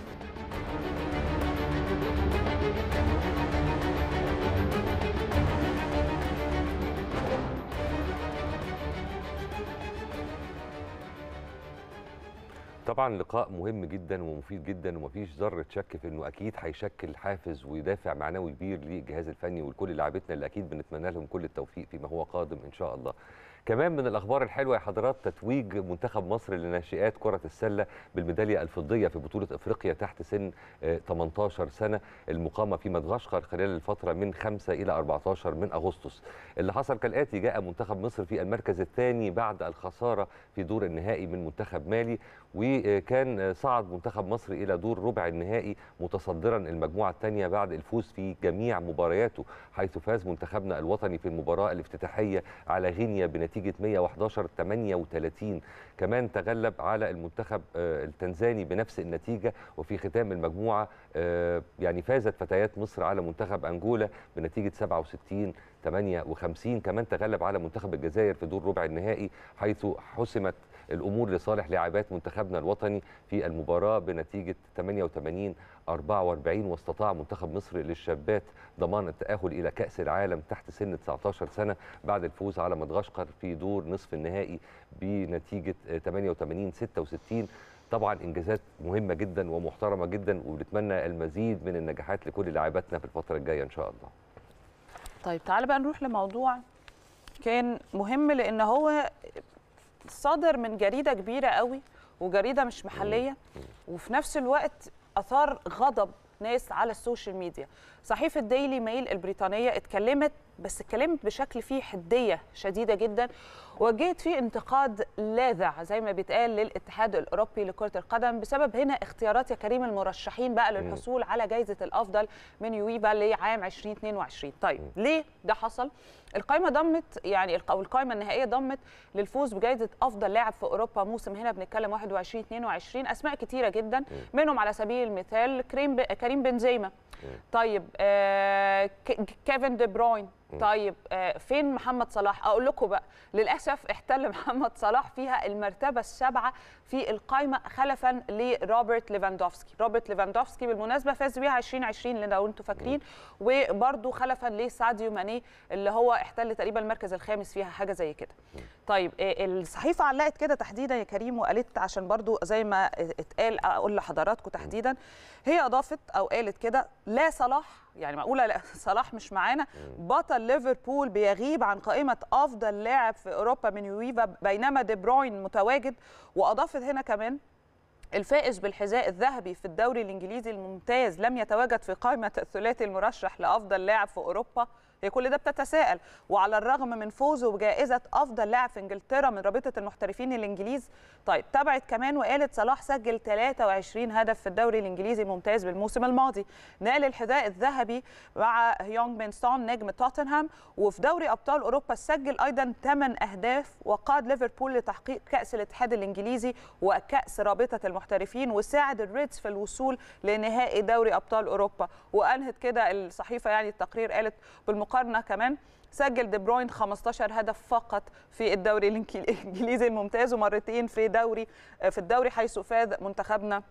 S2: طبعا لقاء مهم جدا ومفيد جدا، ومفيش ذره شك في انه اكيد هيشكل حافز ودافع معنوي كبير للجهاز الفني ولكل لاعبتنا اللي اكيد بنتمنى لهم كل التوفيق فيما هو قادم ان شاء الله. كمان من الاخبار الحلوه يا حضرات تتويج منتخب مصر لناشئات كره السله بالميداليه الفضيه في بطوله افريقيا تحت سن 18 سنه المقامه في مدغشقر خلال الفتره من 5 الى 14 من اغسطس. اللي حصل كالاتي: جاء منتخب مصر في المركز الثاني بعد الخساره في دور النهائي من منتخب مالي، وكان صعد منتخب مصر الى دور ربع النهائي متصدرا المجموعه الثانيه بعد الفوز في جميع مبارياته، حيث فاز منتخبنا الوطني في المباراه الافتتاحيه على غينيا بنتيجه 111-38. كمان تغلب على المنتخب التنزاني بنفس النتيجه، وفي ختام المجموعه يعني فازت فتيات مصر على منتخب انجولا بنتيجه 67-58. كمان تغلب على منتخب الجزائر في دور ربع النهائي، حيث حسمت الامور لصالح لاعبات منتخبنا الوطني في المباراه بنتيجه 88-44. واستطاع منتخب مصر للشابات ضمان التاهل الى كاس العالم تحت سن 19 سنه بعد الفوز على مدغشقر في دور نصف النهائي بنتيجه 88-66. طبعا انجازات مهمه جدا ومحترمه جدا، وبنتمنى المزيد من النجاحات لكل لاعباتنا في الفتره الجايه ان شاء الله.
S1: طيب تعالى بقى نروح لموضوع كان مهم، لان هو صادر من جريده كبيره قوي وجريده مش محليه، وفي نفس الوقت اثار غضب ناس على السوشيال ميديا. صحيفه ديلي ميل البريطانيه اتكلمت بشكل فيه حديه شديده جدا، وجهت فيه انتقاد لاذع زي ما بيتقال للاتحاد الاوروبي لكره القدم بسبب هنا اختيارات يا كريم المرشحين بقى للحصول على جائزه الافضل من يويفا لعام 2022. طيب ليه ده حصل؟ القائمه ضمت او القائمه النهائيه ضمت للفوز بجائزه افضل لاعب في اوروبا موسم هنا بنتكلم 21-22 اسماء كتيره جدا، منهم على سبيل المثال كريم بنزيما، طيب كيفن دي بروين، طيب فين محمد صلاح؟ اقول لكم بقى للاسف احتل محمد صلاح فيها المرتبه السابعه في القائمه خلفا لروبرت ليفاندوفسكي. روبرت ليفاندوفسكي بالمناسبه فاز بيها 2020 لو انتم فاكرين، وبرده خلفا لساديو ماني اللي هو احتل تقريبا المركز الخامس فيها حاجه زي كده. طيب الصحيفه علقت كده تحديدا يا كريم وقالت عشان برضو زي ما اتقال اقول لحضراتكم تحديدا، هي اضافت او قالت كده: لا صلاح، يعني معقوله لا صلاح مش معانا، بطل ليفربول بيغيب عن قائمه افضل لاعب في اوروبا من يويفا بينما دي بروين متواجد. واضافت هنا كمان: الفائز بالحذاء الذهبي في الدوري الانجليزي الممتاز لم يتواجد في قائمه الثلاثي المرشح لافضل لاعب في اوروبا. هي كل ده بتتساءل، وعلى الرغم من فوزه بجائزه افضل لاعب في انجلترا من رابطه المحترفين الانجليز. طيب تابعت كمان وقالت: صلاح سجل 23 هدف في الدوري الانجليزي الممتاز بالموسم الماضي، نال الحذاء الذهبي مع هيونغ مين سون نجم توتنهام، وفي دوري ابطال اوروبا سجل ايضا 8 اهداف، وقاد ليفربول لتحقيق كاس الاتحاد الانجليزي وكاس رابطه المحترفين، وساعد الريدز في الوصول لنهائي دوري ابطال اوروبا. وانهت كده الصحيفه يعني التقرير قالت بالمقارنه كمان: سجل دي بروين 15 هدف فقط في الدوري الانجليزي الممتاز، ومرتين في الدوري حيث فاز منتخبنا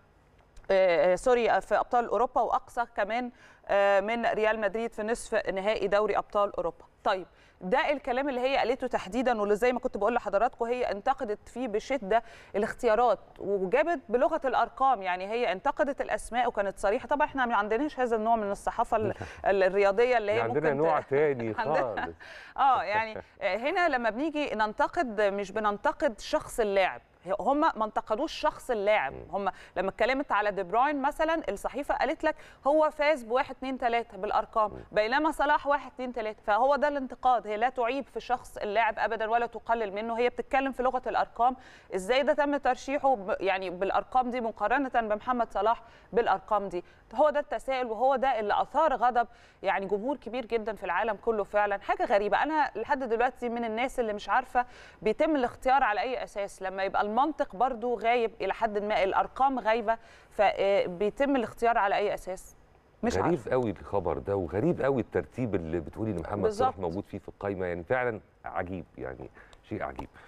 S1: في ابطال اوروبا، واقصى كمان من ريال مدريد في نصف نهائي دوري ابطال اوروبا. طيب ده الكلام اللي هي قالته تحديدا، واللي زي ما كنت بقول لحضراتكم هي انتقدت فيه بشده الاختيارات وجابت بلغه الارقام، يعني هي انتقدت الاسماء وكانت صريحه. طبعا احنا ما عندناش هذا النوع من الصحافه الرياضيه اللي هي
S2: عندنا نوع تاني خالص.
S1: يعني هنا لما بنيجي ننتقد مش بننتقد شخص اللاعب، هم ما انتقدوش شخص اللاعب. هم لما اتكلمت على دي بروين مثلا الصحيفه قالت لك هو فاز ب1 2 3 بالارقام، بينما صلاح 1 2 3، فهو ده الانتقاد. هي لا تعيب في شخص اللاعب ابدا ولا تقلل منه، هي بتتكلم في لغه الارقام، ازاي ده تم ترشيحه يعني بالارقام دي مقارنه بمحمد صلاح بالارقام دي. هو ده التساؤل، وهو ده اللي اثار غضب يعني جمهور كبير جدا في العالم كله. فعلا حاجه غريبه، انا لحد دلوقتي من الناس اللي مش عارفه بيتم الاختيار على اي اساس لما يبقى المنطق برضو غايب الى حد ما، الارقام غايبه، فبيتم الاختيار على اي اساس؟ مش
S2: غريب
S1: عارفه.
S2: قوي الخبر ده، وغريب قوي الترتيب اللي بتقولي ان محمد صلاح موجود فيه في القايمه، يعني فعلا عجيب، يعني شيء عجيب.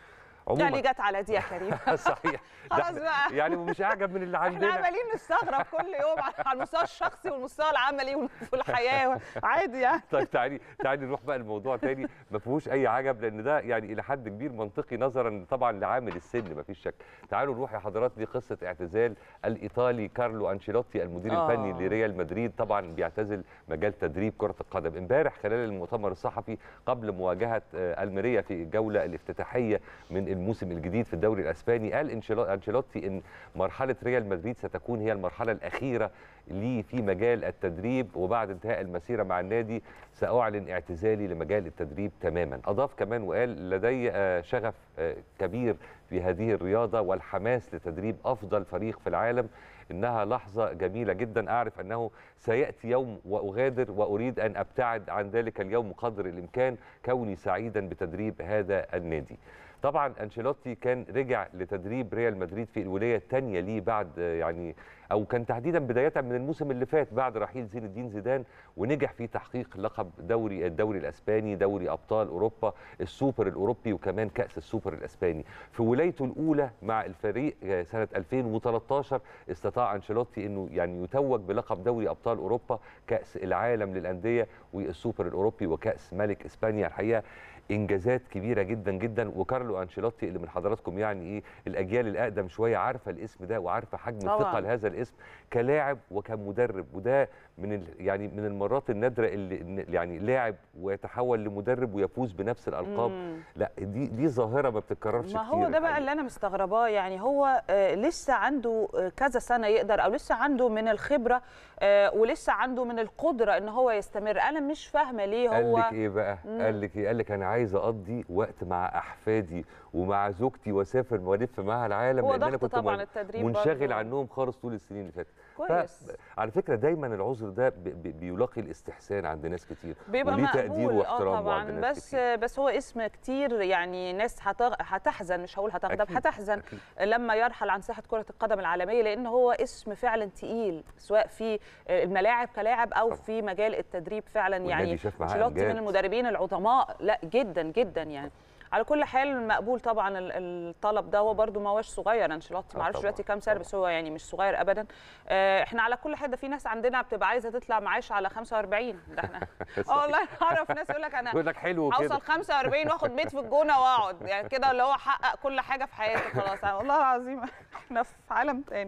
S1: يعني جت على دي يا كريم.
S2: صحيح.
S1: خلاص بقى
S2: يعني مش اعجب من اللي عندنا.
S1: احنا عمالين نستغرب كل يوم على المستوى الشخصي والمستوى العملي وفي الحياه عادي يعني.
S2: طيب تعالي نروح بقى لموضوع تاني ما فيهوش اي عجب، لان ده يعني الى حد كبير منطقي نظرا طبعا لعامل السن ما فيش شك. تعالوا نروح يا حضرات لقصه اعتزال الايطالي كارلو انشيلوتي المدير الفني لريال مدريد. طبعا بيعتزل مجال تدريب كره القدم. امبارح خلال المؤتمر الصحفي قبل مواجهه الميريا في الجوله الافتتاحيه من الموسم الجديد في الدوري الاسباني، قال انشيلوتي ان مرحله ريال مدريد ستكون هي المرحله الاخيره لي في مجال التدريب، وبعد انتهاء المسيره مع النادي ساعلن اعتزالي لمجال التدريب تماما. اضاف كمان وقال لدي شغف كبير في هذه الرياضه والحماس لتدريب افضل فريق في العالم. انها لحظه جميله جدا، اعرف انه سياتي يوم واغادر واريد ان ابتعد عن ذلك اليوم قدر الامكان، كوني سعيدا بتدريب هذا النادي. طبعا انشيلوتي كان رجع لتدريب ريال مدريد في الولايه الثانيه ليه بعد يعني او كان تحديدا بدايه من الموسم اللي فات بعد رحيل زين الدين زيدان، ونجح في تحقيق لقب الدوري الاسباني، دوري ابطال اوروبا، السوبر الاوروبي، وكمان كاس السوبر الاسباني. في ولايته الاولى مع الفريق سنه 2013 استطاع انشيلوتي انه يعني يتوج بلقب دوري ابطال اوروبا، كاس العالم للانديه، والسوبر الاوروبي، وكاس ملك اسبانيا. الحقيقه انجازات كبيره جدا جدا. وكارلو انشيلوتي اللي من حضراتكم يعني ايه الاجيال الاقدم شويه عارفه الاسم ده وعارفه حجم الثقه لهذا الاسم كلاعب وكمدرب، وده من يعني من المرات النادره اللي يعني لاعب ويتحول لمدرب ويفوز بنفس الالقاب. لا دي ظاهره ما بتتكررش كتير.
S1: ما هو ده بقى اللي انا مستغرباه، يعني هو لسه عنده كذا سنه يقدر، او لسه عنده من الخبره ولسه عنده من القدره ان هو يستمر. انا مش فاهمه ليه هو
S2: قال لك ايه بقى؟ قال لك ايه؟ قال لك انا عايز اقضي وقت مع احفادي ومع زوجتي واسافر والف معاها العالم، لان انا كنت منشغل عنهم خالص طول السنين اللي فاتت.
S1: كويس.
S2: على فكره دايما العذر ده بيلاقي الاستحسان عند ناس كتير،
S1: بيبقى
S2: وليه تقدير واحترام
S1: طبعا
S2: عند ناس
S1: بس
S2: كتير.
S1: بس هو اسم كتير يعني ناس هتحزن، مش هقول هتغضب، هتحزن لما يرحل عن ساحه كره القدم العالميه، لان هو اسم فعلا تقيل سواء في الملاعب كلاعب او في مجال التدريب فعلا. يعني انشيلوتي من المدربين العظماء لا جدا جدا يعني. على كل حال مقبول طبعا الطلب ده، هو برده ما هوش صغير انشيلوتي، ما اعرفش دلوقتي كام سنه، بس هو يعني مش صغير ابدا. احنا على كل حال ده في ناس عندنا بتبقى عايزه تطلع معاش على 45. ده احنا والله اعرف ناس يقول لك انا هوصل 45 واخد بيت في الجونه واقعد، يعني كده اللي هو حقق كل حاجه في حياته خلاص. والله العظيم احنا في عالم تاني.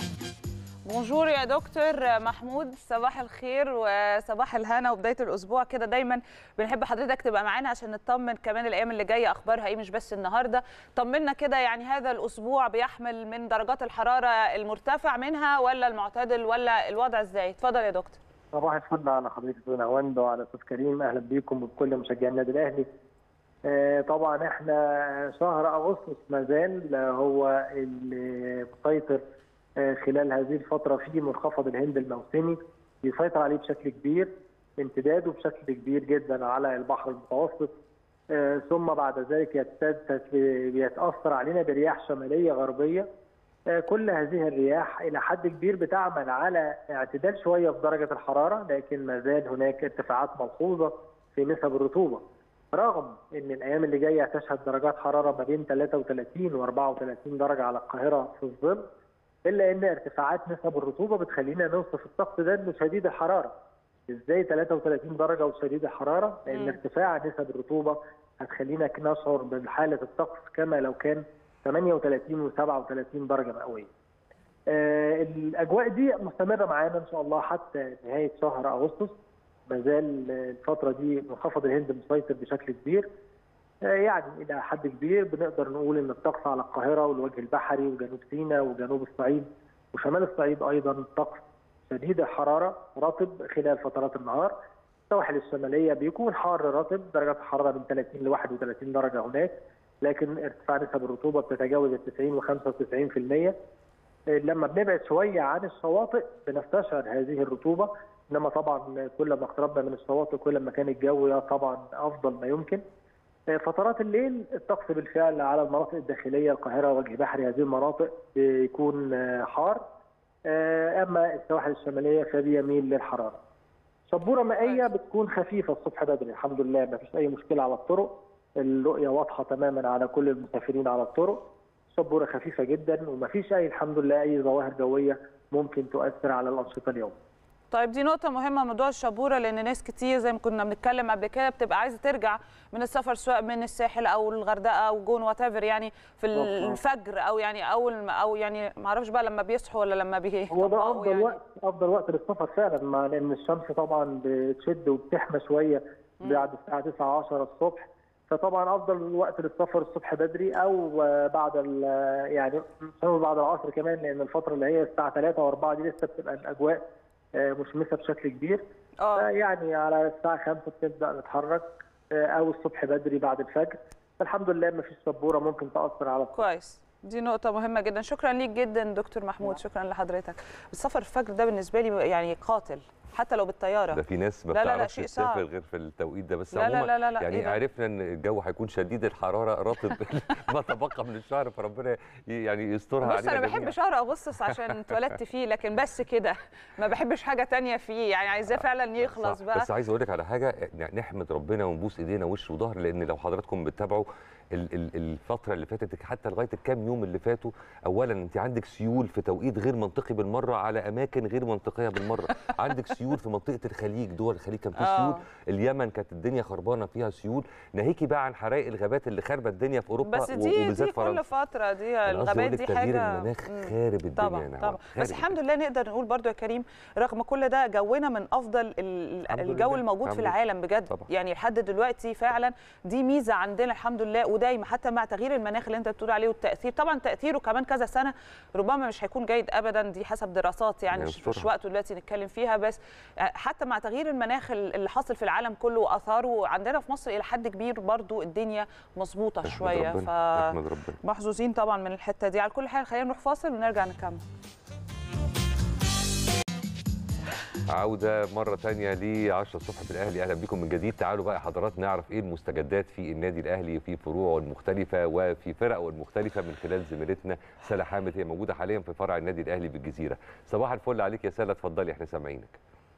S1: بونجور يا دكتور محمود، صباح الخير وصباح الهنا وبدايه الاسبوع كده. دايما بنحب حضرتك تبقى معانا عشان نطمن كمان الايام اللي جايه اخبارها ايه، مش بس النهارده. طمنا كده يعني هذا الاسبوع بيحمل من درجات الحراره المرتفع منها ولا المعتدل ولا الوضع ازاي؟ اتفضل يا دكتور.
S13: صباح الفل على حضرتك استاذ نوند وعلى استاذ كريم، اهلا بيكم وبكل مشجعي النادي الاهلي. طبعا احنا شهر اغسطس ما زال هو اللي مسيطر خلال هذه الفترة في منخفض الهند الموسمي، بيسيطر عليه بشكل كبير، امتداده بشكل كبير جدا على البحر المتوسط، ثم بعد ذلك بيتأثر علينا برياح شمالية غربية. كل هذه الرياح إلى حد كبير بتعمل على اعتدال شوية في درجة الحرارة، لكن ما زال هناك ارتفاعات ملحوظة في نسب الرطوبة، رغم ان الايام اللي جايه هتشهد درجات حراره ما بين 33 و 34 درجه على القاهره في الظل، الا ان ارتفاعات نسب الرطوبه بتخلينا نوصف الطقس ده انه شديد الحراره. ازاي 33 درجه وشديد الحراره؟ لان ارتفاع نسب الرطوبه هتخلينا نشعر بحاله الطقس كما لو كان 38 و 37 درجه مئويه. الاجواء دي مستمره معانا ان شاء الله حتى نهايه شهر اغسطس. ما زال الفتره دي منخفض الهند مسيطر بشكل كبير، يعني الى حد كبير بنقدر نقول ان الطقس على القاهره والوجه البحري وجنوب سيناء وجنوب الصعيد وشمال الصعيد ايضا الطقس شديد الحراره رطب خلال فترات النهار. السواحل الشماليه بيكون حار رطب، درجات الحراره من 30 ل 31 درجه هناك، لكن ارتفاع نسب الرطوبه بتتجاوز ال 90 و 95%. لما بنبعد شويه عن الشواطئ بنستشعر هذه الرطوبه، انما طبعا كل ما اقتربنا من الشواطئ كل ما كان الجو طبعا افضل ما يمكن. فترات الليل الطقس بالفعل على المناطق الداخليه القاهره وجه بحري هذه المناطق بيكون حار، اما السواحل الشماليه فبيميل للحراره. شبوره مائيه بتكون خفيفه الصبح بدري الحمد لله، ما فيش اي مشكله على الطرق، الرؤيه واضحه تماما على كل المسافرين على الطرق. الشبوره خفيفه جدا ومفيش الحمد لله اي ظواهر جويه ممكن تؤثر على الانشطه اليوم.
S1: طيب دي نقطة مهمة موضوع الشبورة، لأن ناس كتير زي ما كنا بنتكلم قبل كده بتبقى عايزة ترجع من السفر سواء من الساحل أو الغردقة أو جون وات ايفر، يعني في الفجر أو يعني أو يعني ما اعرفش بقى لما بيصحوا ولا لما
S13: هو ده أفضل وقت للسفر فعلا، لأن الشمس طبعا بتشد وبتحمى شوية بعد الساعة 9 10 الصبح، فطبعا أفضل وقت للسفر الصبح بدري أو بعد يعني بعد العصر كمان، لأن الفترة اللي هي الساعة 3 و4 دي لسه بتبقى الأجواء مشمسه بشكل كبير. يعني على الساعه 5 بنبدا نتحرك او الصبح بدري بعد الفجر، فالحمد لله ما فيش شبوره ممكن تاثر على
S1: كويس. دي نقطة مهمة جدا، شكرا ليك جدا دكتور محمود، شكرا لحضرتك. السفر الفجر ده بالنسبة لي يعني قاتل حتى لو بالطياره.
S2: ده في ناس ما بتعرفش تسافر غير في التوقيت ده، بس عموما يعني إيه عرفنا ان الجو هيكون شديد الحراره رطب ما تبقى من الشهر، فربنا يعني يسترها علينا.
S1: بص انا بحب شهر اغسطس عشان اتولدت فيه، لكن بس كده ما بحبش حاجه ثانيه فيه، يعني عايزاه فعلا يخلص بقى.
S2: بس عايز اقول لك على حاجه، نحمد ربنا ونبوس ايدينا وش وظهر، لان لو حضراتكم بتتابعوا الفتره اللي فاتت حتى لغايه الكام يوم اللي فاتوا، اولا انت عندك سيول في توقيت غير منطقي بالمره على اماكن غير منطقيه بالمره. عندك سيول في منطقه الخليج، دول الخليج كان فيه سيول، اليمن كانت الدنيا خربانه فيها سيول، ناهيكي بقى عن حرائق الغابات اللي خاربه الدنيا في اوروبا
S1: بس دي كل فتره، دي الغابات دي حاجه
S2: تغيير المناخ خارب الدنيا
S1: طبعا. بس الحمد لله نقدر نقول برضو يا كريم رغم كل ده جونا من افضل الجو الموجود في العالم بجد طبعا. يعني لحد دلوقتي فعلا دي ميزه عندنا الحمد لله، ودايما حتى مع تغيير المناخ اللي انت بتقول عليه والتاثير، طبعا تاثيره كمان كذا سنه ربما مش هيكون جيد ابدا، دي حسب دراسات يعني مش وقته دلوقتي نتكلم فيها، بس حتى مع تغيير المناخ اللي حاصل في العالم كله واثاره عندنا في مصر الى حد كبير برضو الدنيا مظبوطه شويه، محظوظين طبعا من الحته دي. على كل حال خلينا نروح فاصل ونرجع نكمل.
S2: عودة مرة تانية ل 10 الصبح في الأهلي، أهلا بكم من جديد. تعالوا بقى حضرات نعرف إيه المستجدات في النادي الأهلي في فروعه المختلفة وفي فرقه المختلفة من خلال زميلتنا سلا حامد، هي موجودة حاليا في فرع النادي الأهلي بالجزيرة. صباح الفل عليك يا سلا، اتفضلي احنا سامعينك.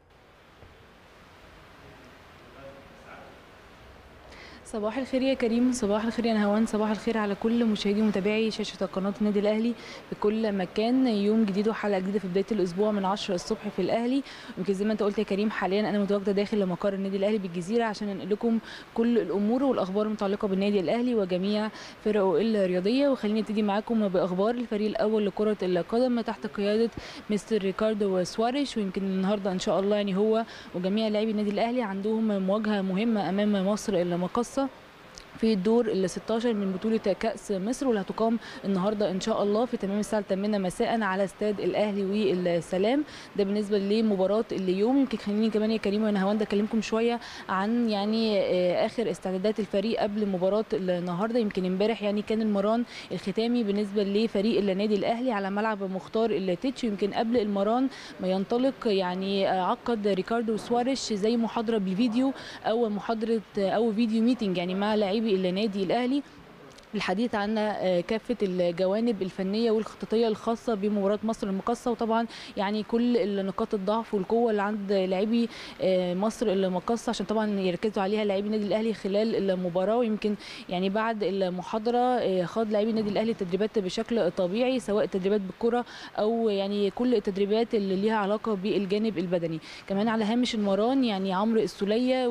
S3: صباح الخير يا كريم، صباح الخير يا نهوان، صباح الخير على كل مشاهدي ومتابعي شاشه قناه النادي الاهلي في كل مكان. يوم جديد وحلقه جديده في بدايه الاسبوع من 10 الصبح في الاهلي. يمكن زي ما انت قلت يا كريم حاليا انا متواجده داخل مقر النادي الاهلي بالجزيره عشان انقل لكم كل الامور والاخبار المتعلقه بالنادي الاهلي وجميع فرقه الرياضيه. وخليني ابتدي معاكم باخبار الفريق الاول لكره القدم تحت قياده مستر ريكاردو سواريش. ويمكن النهارده ان شاء الله يعني هو وجميع لاعبي النادي الاهلي عندهم مواجهه مهمه امام مصر المقاصه في الدور ال 16 من بطولة كأس مصر، واللي هتقام النهارده إن شاء الله في تمام الساعة 8 مساء على استاد الأهلي والسلام. ده بالنسبة لمباراة اليوم. يمكن خليني كمان يا كريم وأنا هوند أكلمكم شوية عن يعني آخر استعدادات الفريق قبل مباراة النهارده. يمكن امبارح يعني كان المران الختامي بالنسبة لفريق النادي الأهلي على ملعب مختار التتش. يمكن قبل المران ما ينطلق يعني عقد ريكاردو سواريش زي محاضرة بالفيديو أو محاضرة أو فيديو ميتنج يعني مع لاعبي النادي الأهلي الحديث عن كافة الجوانب الفنية والخططية الخاصة بمباراة مصر المقاصة، وطبعا يعني كل نقاط الضعف والقوة اللي عند لاعبي مصر المقاصة عشان طبعا يركزوا عليها لاعبي النادي الأهلي خلال المباراة. ويمكن يعني بعد المحاضرة خاض لاعبي النادي الأهلي التدريبات بشكل طبيعي، سواء تدريبات بالكرة أو يعني كل التدريبات اللي ليها علاقة بالجانب البدني. كمان على هامش المران يعني عمرو السولية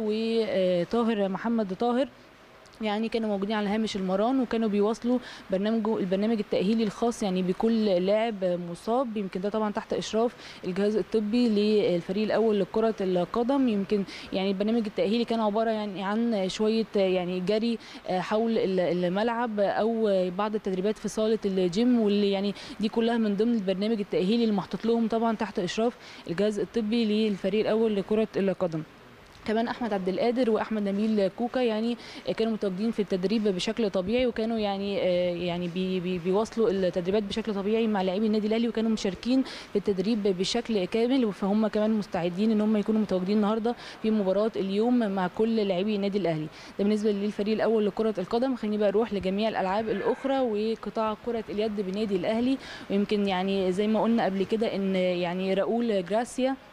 S3: وطاهر محمد طاهر يعني كانوا موجودين على هامش المران وكانوا بيواصلوا البرنامج التأهيلي الخاص يعني بكل لاعب مصاب. يمكن ده طبعا تحت إشراف الجهاز الطبي للفريق الأول لكرة القدم. يمكن يعني البرنامج التأهيلي كان عبارة يعني عن شوية يعني جري حول الملعب أو بعض التدريبات في صالة الجيم، واللي يعني دي كلها من ضمن البرنامج التأهيلي اللي محطوط لهم طبعا تحت إشراف الجهاز الطبي للفريق الأول لكرة القدم. كمان احمد عبد القادر واحمد نبيل كوكا يعني كانوا متواجدين في التدريب بشكل طبيعي، وكانوا يعني بيواصلوا التدريبات بشكل طبيعي مع لاعبي النادي الاهلي، وكانوا مشاركين في التدريب بشكل كامل، فهم كمان مستعدين ان هم يكونوا متواجدين النهارده في مباراه اليوم مع كل لاعبي النادي الاهلي. ده بالنسبه للفريق الاول لكره القدم. خليني بقى نروح لجميع الالعاب الاخرى وقطاع كره اليد بالنادي الاهلي. ويمكن يعني زي ما قلنا قبل كده ان يعني راؤول جراسيا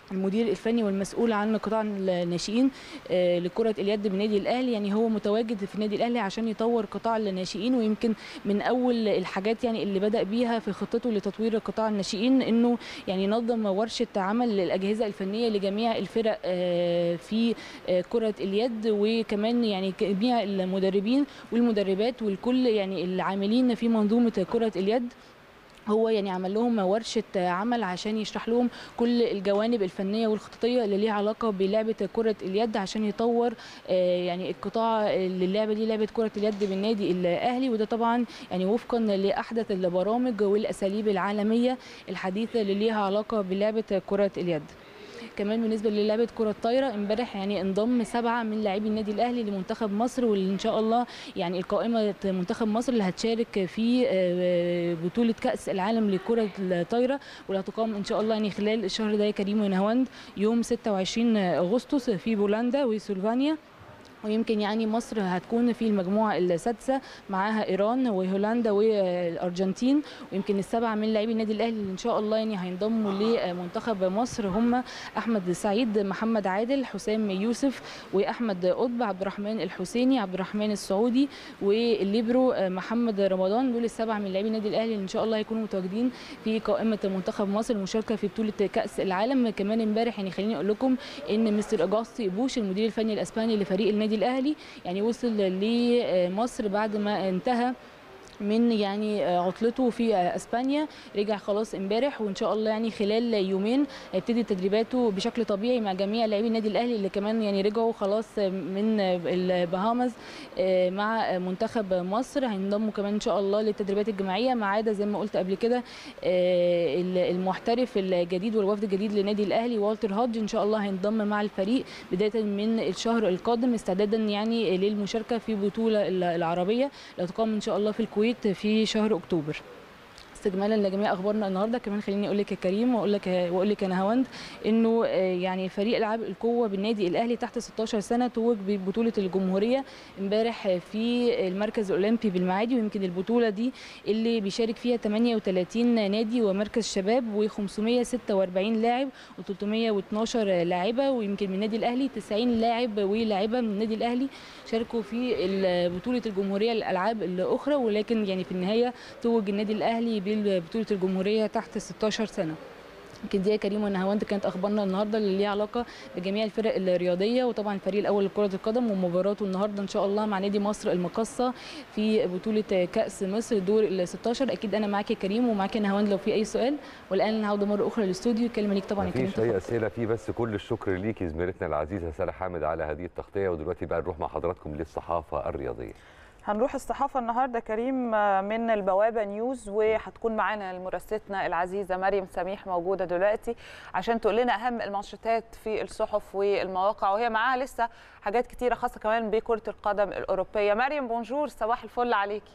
S14: المدير الفني والمسؤول عن قطاع الناشئين لكرة اليد بالنادي الأهلي، يعني هو متواجد في النادي الأهلي عشان يطور قطاع الناشئين. ويمكن من أول الحاجات يعني اللي بدأ بيها في خطته لتطوير قطاع الناشئين إنه يعني نظم ورشة عمل للأجهزة الفنية لجميع الفرق في كرة اليد، وكمان يعني جميع المدربين والمدربات والكل يعني العاملين في منظومة كرة اليد. هو يعني عمل لهم ورشة عمل عشان يشرح لهم كل الجوانب الفنية والخططية اللي ليها علاقة بلعبة كرة اليد عشان يطور يعني القطاع للعبة دي، لعبة كرة اليد بالنادي الأهلي. وده طبعا يعني وفقا لأحدث البرامج والأساليب العالمية الحديثة اللي ليها علاقة بلعبة كرة اليد. كمان بالنسبه للعبه كره الطايره، امبارح يعني انضم 7 من لاعبي النادي الاهلي لمنتخب مصر، واللي ان شاء الله يعني القائمه منتخب مصر اللي هتشارك في بطوله كاس العالم لكره الطايره، واللي هتقام ان شاء الله يعني خلال الشهر ده يا كريم ونهاوند يوم 26 اغسطس في بولندا وسلوفانيا. ويمكن يعني مصر هتكون في المجموعه السادسه، معاها ايران وهولندا والارجنتين. ويمكن ال7 من لاعبي النادي الاهلي اللي ان شاء الله يعني هينضموا لمنتخب مصر هم احمد سعيد، محمد عادل، حسام يوسف، واحمد قطب، عبد الرحمن الحسيني، عبد الرحمن السعودي، والليبرو محمد رمضان. دول ال7 من لاعبي النادي الاهلي اللي ان شاء الله هيكونوا متواجدين في قائمه منتخب مصر المشاركه في بطوله كاس العالم. كمان امبارح يعني خليني اقول لكم ان مستر اجاستي بوش المدير الفني الاسباني لفريق النادي الاهلي يعني وصل لمصر بعد ما انتهى من يعني عطلته في اسبانيا، رجع خلاص امبارح، وان شاء الله يعني خلال يومين هيبتدي تدريباته بشكل طبيعي مع جميع لاعبي النادي الاهلي اللي كمان يعني رجعوا خلاص من البهامز مع منتخب مصر. هينضموا كمان ان شاء الله للتدريبات الجماعيه، ما عدا زي ما قلت قبل كده المحترف الجديد والوفد الجديد للنادي الاهلي والتر هودج ان شاء الله هينضم مع الفريق بدايه من الشهر القادم استعدادا يعني للمشاركه في بطوله العربيه اللي هتقام ان شاء الله في الكويت في شهر اكتوبر. استكمالا لجميع اخبارنا النهارده، كمان خليني اقول لك يا كريم واقول لك يا نهاوند انه يعني فريق العاب القوه بالنادي الاهلي تحت 16 سنه توج ببطوله الجمهوريه امبارح في المركز الاولمبي بالمعادي. ويمكن البطوله دي اللي بيشارك فيها 38 نادي ومركز شباب و546 لاعب و312 لاعبه، ويمكن من النادي الاهلي 90 لاعب ولاعبه من النادي الاهلي شاركوا في بطوله الجمهوريه للالعاب الاخرى. ولكن يعني في النهايه توج النادي الاهلي ببطوله الجمهوريه تحت 16 سنه. يمكن دي يا كريم ونهاوند كانت اخبارنا النهارده اللي ليها علاقه بجميع الفرق الرياضيه، وطبعا الفريق الاول لكره القدم ومباراته النهارده ان شاء الله مع نادي مصر المقصه في بطوله كاس مصر دور ال 16. اكيد انا معاك يا كريم ومعاك يا نهاوند لو في اي سؤال. والان نعود مره اخرى للاستوديو، الكلمه ليك طبعا يا كريم.
S2: مفيش اي اسئله فيه، بس كل الشكر ليكي زميلتنا العزيزه ساره حامد على هذه التغطيه. ودلوقتي بقى نروح مع حضراتكم للصحافه الرياضيه.
S1: هنروح الصحافة النهاردة كريم من البوابة نيوز، وهتكون معانا مراسلتنا العزيزة مريم سميح موجودة دلوقتي عشان تقول لنا أهم المانشيتات في الصحف والمواقع، وهي معاها لسه حاجات كتيرة خاصة كمان بكرة القدم الأوروبية. مريم بونجور، صباح الفل عليكي.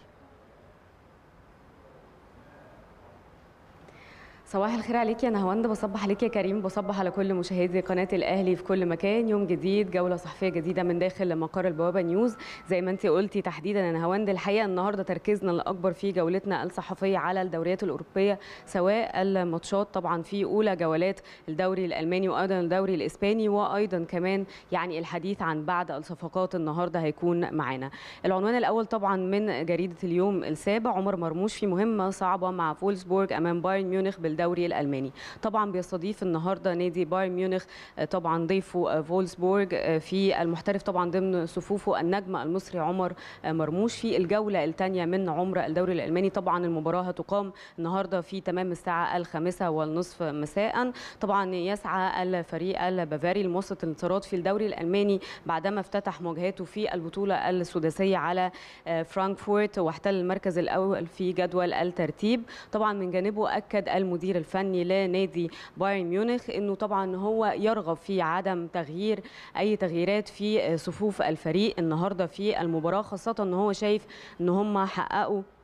S15: صباح الخير عليك يا نهاوند، بصبح عليك يا كريم، بصبح على كل مشاهدي قناه الاهلي في كل مكان. يوم جديد، جوله صحفيه جديده من داخل مقر البوابه نيوز زي ما انت قلتي تحديدا يا نهاوند. الحقيقه النهارده تركيزنا الاكبر في جولتنا الصحفيه على الدوريات الاوروبيه، سواء الماتشات طبعا في اولى جولات الدوري الالماني وايضا الدوري الاسباني، وايضا كمان يعني الحديث عن بعض الصفقات النهارده هيكون معانا. العنوان الاول طبعا من جريده اليوم السابع، عمر مرموش في مهمه صعبه مع فولسبورغ امام بايرن ميونخ الدوري الالماني. طبعا بيستضيف النهارده نادي بايرن ميونخ طبعا ضيفه فولسبورغ في المحترف طبعا ضمن صفوفه النجم المصري عمر مرموش في الجوله الثانيه من عمر الدوري الالماني. طبعا المباراه هتقام النهارده في تمام الساعه 5:30 مساء. طبعا يسعى الفريق البافاري لمواصله الانتصارات في الدوري الالماني بعدما افتتح مواجهاته في البطوله السداسيه على فرانكفورت واحتل المركز الاول في جدول الترتيب. طبعا من جانبه اكد المدير الفني لنادي بايرن ميونخ انه طبعا هو يرغب في عدم تغيير اي تغييرات في صفوف الفريق النهارده في المباراه، خاصه ان هو شايف ان هم حققوا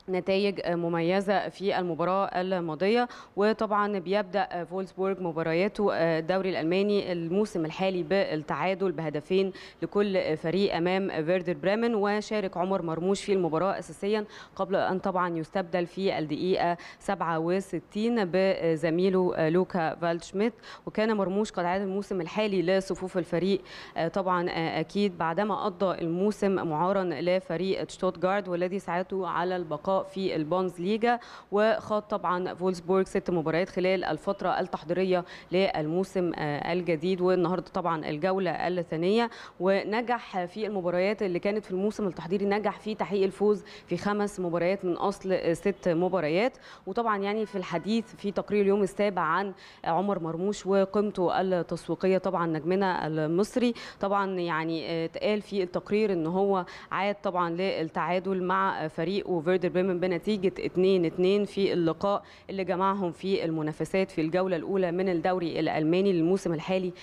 S15: نتائج مميزة في المباراة الماضية. وطبعا بيبدأ فولسبورغ مبارياته الدوري الألماني الموسم الحالي بالتعادل بهدفين لكل فريق أمام فيردر بريمن، وشارك عمر مرموش في المباراة أساسيا قبل أن طبعا يستبدل في الدقيقة 67 بزميله لوكا فالشميت. وكان مرموش قد عاد الموسم الحالي لصفوف الفريق طبعا أكيد بعدما قضى الموسم معارا لفريق شتوتغارت والذي ساعده على البقاء في البونز ليجا. وخاض طبعا فولسبورغ 6 مباريات خلال الفترة التحضيرية للموسم الجديد، والنهارده طبعا الجولة الثانية. ونجح في المباريات اللي كانت في الموسم التحضيري، نجح في تحقيق الفوز في 5 مباريات من أصل 6 مباريات. وطبعا يعني في الحديث في تقرير اليوم السابع عن عمر مرموش وقيمته التسويقية طبعا نجمنا المصري، طبعا يعني اتقال في التقرير ان هو عاد طبعا للتعادل مع فريقه فيردر بريمن بنتيجة 2-2 في اللقاء اللي جمعهم في المنافسات في الجولة الأولى من الدوري الألماني للموسم الحالي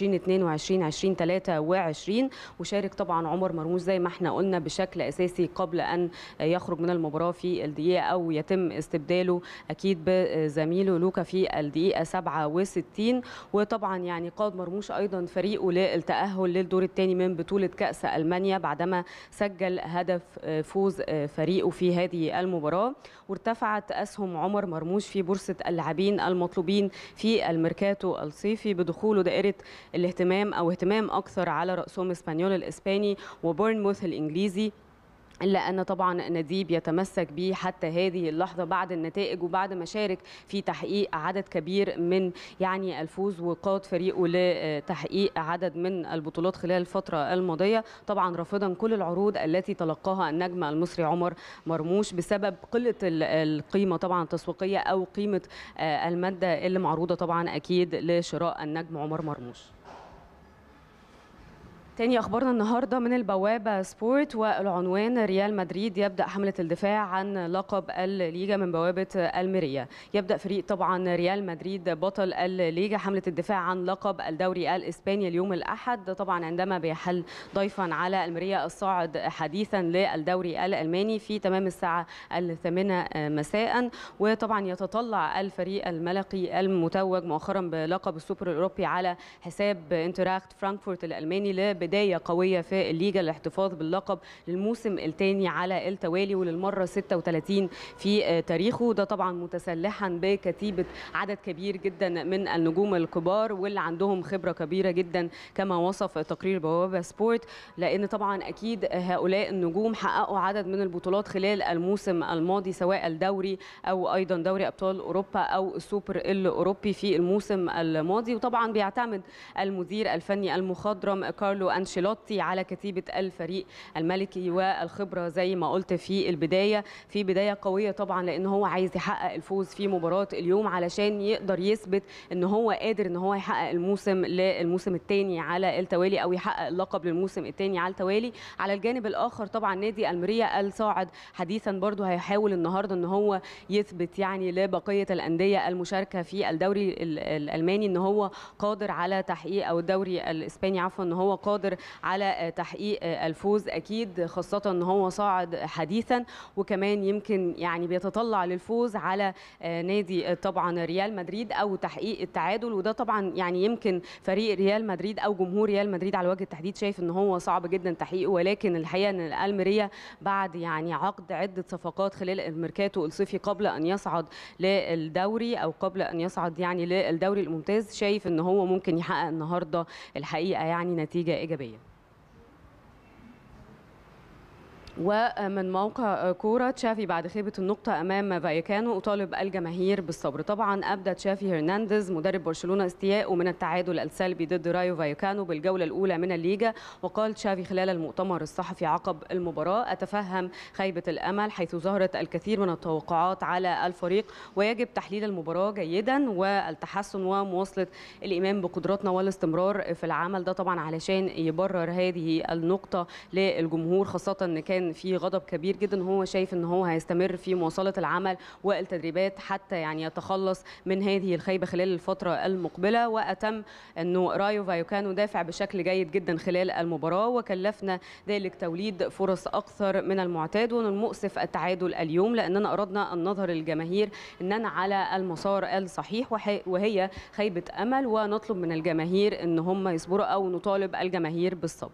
S15: 2022-2023. وشارك طبعا عمر مرموش زي ما احنا قلنا بشكل أساسي قبل أن يخرج من المباراة في الدقيقة أو يتم استبداله أكيد بزميله لوكا في الدقيقة 67. وطبعا يعني قاد مرموش أيضا فريقه للتأهل للدور الثاني من بطولة كأس ألمانيا بعدما سجل هدف فوز فريقه في هذه المباراة. وارتفعت أسهم عمر مرموش في بورصة اللاعبين المطلوبين في الميركاتو الصيفي بدخوله دائرة الاهتمام أو اهتمام أكثر على رأسهم اسبانيول الإسباني وبورنموث الإنجليزي، إلا أن طبعا ناديه بيتمسك به حتى هذه اللحظة بعد النتائج وبعد ما شارك في تحقيق عدد كبير من يعني الفوز وقاد فريقه لتحقيق عدد من البطولات خلال الفترة الماضية، طبعا رافضا كل العروض التي تلقاها النجم المصري عمر مرموش بسبب قلة القيمة طبعا التسويقية أو قيمة المادة اللي معروضة طبعا أكيد لشراء النجم عمر مرموش. تاني أخبارنا النهاردة من البوابة سبورت، والعنوان ريال مدريد يبدأ حملة الدفاع عن لقب الليجا من بوابة الميريا. يبدأ فريق طبعا ريال مدريد بطل الليجا حملة الدفاع عن لقب الدوري الإسباني اليوم الأحد، طبعا عندما بيحل ضيفا على الميريا الصاعد حديثا للدوري الألماني في تمام الساعة 8 مساء. وطبعا يتطلع الفريق الملكي المتوج مؤخرا بلقب السوبر الأوروبي على حساب انتراخت فرانكفورت الألماني بداية قوية في الليجا للاحتفاظ باللقب للموسم الثاني على التوالي وللمرة 36 في تاريخه. ده طبعا متسلحا بكتيبة عدد كبير جدا من النجوم الكبار واللي عندهم خبرة كبيرة جدا كما وصف تقرير بوابة سبورت، لأن طبعا أكيد هؤلاء النجوم حققوا عدد من البطولات خلال الموسم الماضي سواء الدوري أو أيضا دوري أبطال أوروبا أو السوبر الأوروبي في الموسم الماضي. وطبعا بيعتمد المدير الفني المخضرم كارلو أنشيلوتي على كتيبة الفريق الملكي والخبرة زي ما قلت في البداية، في بداية قوية طبعا لأن هو عايز يحقق الفوز في مباراة اليوم علشان يقدر يثبت أن هو قادر أن هو يحقق الموسم الثاني على التوالي أو يحقق اللقب للموسم الثاني على التوالي. على الجانب الآخر طبعا نادي الميريا الصاعد حديثا برضو هيحاول النهاردة أن هو يثبت يعني لبقية الأندية المشاركة في الدوري الألماني أن هو قادر على تحقيق أو الدوري الإسباني عفوا أن هو قادر على تحقيق الفوز أكيد، خاصة أن هو صاعد حديثا وكمان يمكن يعني بيتطلع للفوز على نادي طبعا ريال مدريد أو تحقيق التعادل. وده طبعا يعني يمكن فريق ريال مدريد أو جمهور ريال مدريد على وجه التحديد شايف أن هو صعب جدا تحقيقه، ولكن الحقيقة أن الميريا بعد يعني عقد عدة صفقات خلال الميركاتو الصيفي قبل أن يصعد للدوري أو قبل أن يصعد يعني للدوري الممتاز شايف أن هو ممكن يحقق النهاردة الحقيقة يعني نتيجة إيجابية. ومن موقع كورة تشافي بعد خيبة النقطة أمام فايكانو أطالب الجماهير بالصبر. طبعا أبدى تشافي هرنانديز مدرب برشلونة استياءه من التعادل السلبي ضد رايو فايكانو بالجولة الأولى من الليجا. وقال تشافي خلال المؤتمر الصحفي عقب المباراة: أتفهم خيبة الأمل حيث ظهرت الكثير من التوقعات على الفريق ويجب تحليل المباراة جيدا والتحسن ومواصلة الإيمان بقدراتنا والاستمرار في العمل. ده طبعا علشان يبرر هذه النقطة للجمهور، خاصة أن كان كان في غضب كبير جدا. هو شايف ان هو هيستمر في مواصله العمل والتدريبات حتى يعني يتخلص من هذه الخيبه خلال الفتره المقبله. واتم انه رايو فايوكانو دافع بشكل جيد جدا خلال المباراه، وكلفنا ذلك توليد فرص اكثر من المعتاد. ومن المؤسف التعادل اليوم، لاننا اردنا ان نظهر للجماهير اننا على المسار الصحيح وهي خيبه امل، ونطلب من الجماهير ان هم يصبروا او نطالب الجماهير بالصبر.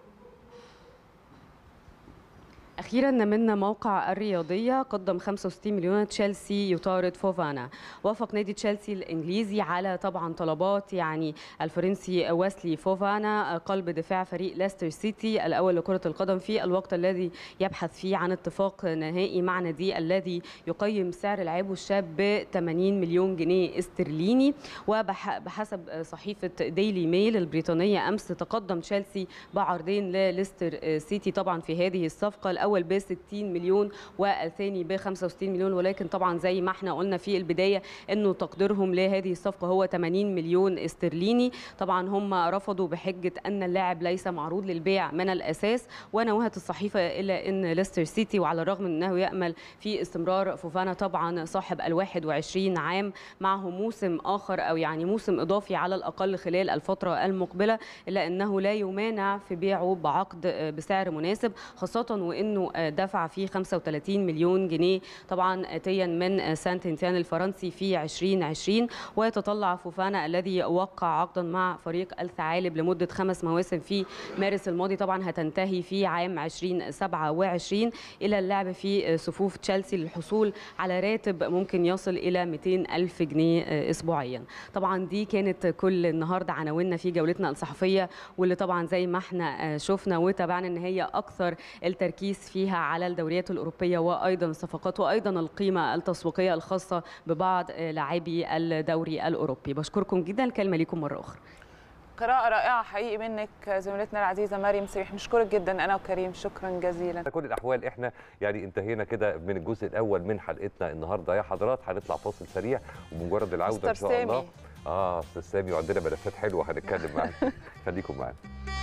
S15: أخيرا من موقع الرياضية، قدم 65 مليون تشيلسي يطارد فوفانا. وافق نادي تشيلسي الإنجليزي على طبعا طلبات يعني الفرنسي واسلي فوفانا قلب دفاع فريق ليستر سيتي الأول لكرة القدم في الوقت الذي يبحث فيه عن اتفاق نهائي مع نادي الذي يقيم سعر لاعبه الشاب ب 80 مليون جنيه استرليني. وبحسب صحيفة ديلي ميل البريطانية أمس تقدم تشيلسي بعرضين لليستر سيتي طبعا في هذه الصفقة، الأول ب 60 مليون والثاني ب 65 مليون. ولكن طبعا زي ما احنا قلنا في البداية انه تقديرهم لهذه الصفقة هو 80 مليون استرليني. طبعا هم رفضوا بحجة ان اللاعب ليس معروض للبيع من الأساس. ونوهت الصحيفة إلى ان ليستر سيتي وعلى الرغم من انه يأمل في استمرار فوفانا طبعا صاحب ال21 عام معه موسم آخر او يعني موسم إضافي على الأقل خلال الفترة المقبلة، إلا انه لا يمانع في بيعه بعقد بسعر مناسب، خاصة وانه دفع فيه 35 مليون جنيه طبعا آتيا من سانت إنتيان الفرنسي في 2020. ويتطلع فوفانا الذي وقع عقدا مع فريق الثعالب لمدة 5 مواسم في مارس الماضي طبعا هتنتهي في عام 2027 إلى اللعب في صفوف تشيلسي للحصول على راتب ممكن يصل إلى 200 ألف جنيه أسبوعيا. طبعا دي كانت كل النهاردة عناويننا في جولتنا الصحفية، واللي طبعا زي ما احنا شفنا وتابعنا ان هي أكثر التركيز فيها على الدوريات الأوروبية وأيضا الصفقات وأيضا القيمة التسويقية الخاصة ببعض لاعبي الدوري الأوروبي. بشكركم جدا، الكلمة لكم مرة أخرى.
S1: قراءة رائعة حقيقي منك زميلتنا العزيزة مريم سميح، نشكرك جدا أنا وكريم، شكرا جزيلا.
S2: على كل الأحوال احنا يعني انتهينا كده من الجزء الأول من حلقتنا النهارده يا حضرات. هنطلع فاصل سريع وبمجرد العودة إن شاء الله أستاذ سامي وعندنا ملفات حلوة هنتكلم معاكم. خليكم معانا.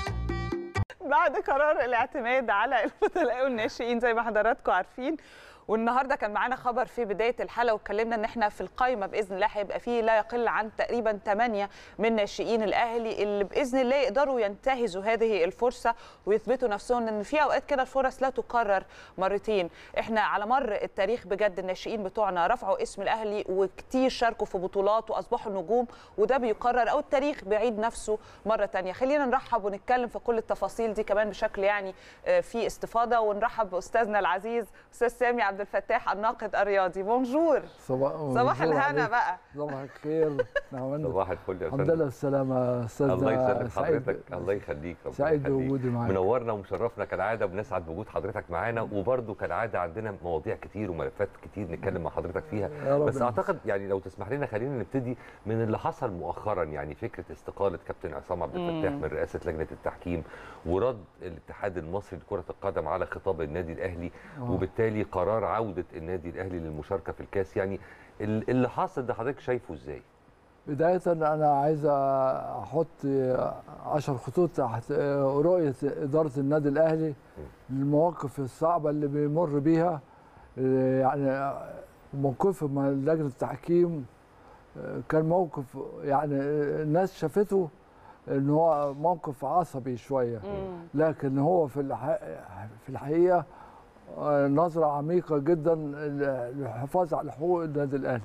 S1: بعد قرار الاعتماد على البطلاء والناشئين زي ما حضراتكم عارفين، والنهارده كان معانا خبر في بدايه الحلقه واتكلمنا ان احنا في القائمه باذن الله هيبقى فيه لا يقل عن تقريبا 8 من ناشئين الاهلي اللي باذن الله يقدروا ينتهزوا هذه الفرصه ويثبتوا نفسهم، ان في اوقات كده الفرص لا تكرر مرتين. احنا على مر التاريخ بجد الناشئين بتوعنا رفعوا اسم الاهلي وكتير شاركوا في بطولات واصبحوا نجوم، وده بيكرر او التاريخ بيعيد نفسه مره ثانيه. خلينا نرحب ونتكلم في كل التفاصيل دي كمان بشكل يعني في استفاضه، ونرحب باستاذنا العزيز استاذ سامي عبد الفتاح الناقد الرياضي. بونجور. صباح الهنا بقى.
S16: صباح الخير.
S2: صباح الفل يا
S16: الحمد لله السلامة استاذنا.
S2: الله يسلمك حضرتك. الله يخليك.
S16: سعيد بوجودي معاك.
S2: منورنا ومشرفنا كالعاده، وبنسعد بوجود حضرتك معانا، وبرده كالعاده عندنا مواضيع كتير وملفات كتير نتكلم مع حضرتك فيها. بس اعتقد يعني لو تسمح لنا خلينا نبتدي من اللي حصل مؤخرا، يعني فكره استقاله كابتن عصام عبد الفتاح من رئاسه لجنه التحكيم ورد الاتحاد المصري لكره القدم على خطاب النادي الاهلي، وبالتالي قرار عوده النادي الاهلي للمشاركه في الكاس. يعني اللي حاصل ده حضرتك شايفه ازاي؟
S16: بداية أنا عايز أحط 10 خطوط تحت رؤية إدارة النادي الأهلي للمواقف الصعبة اللي بيمر بيها. يعني موقفه مع لجنة التحكيم كان موقف يعني الناس شافته إن هو موقف عصبي شوية، لكن هو في الحقيقة نظرة عميقة جدا للحفاظ على حقوق النادي الأهلي.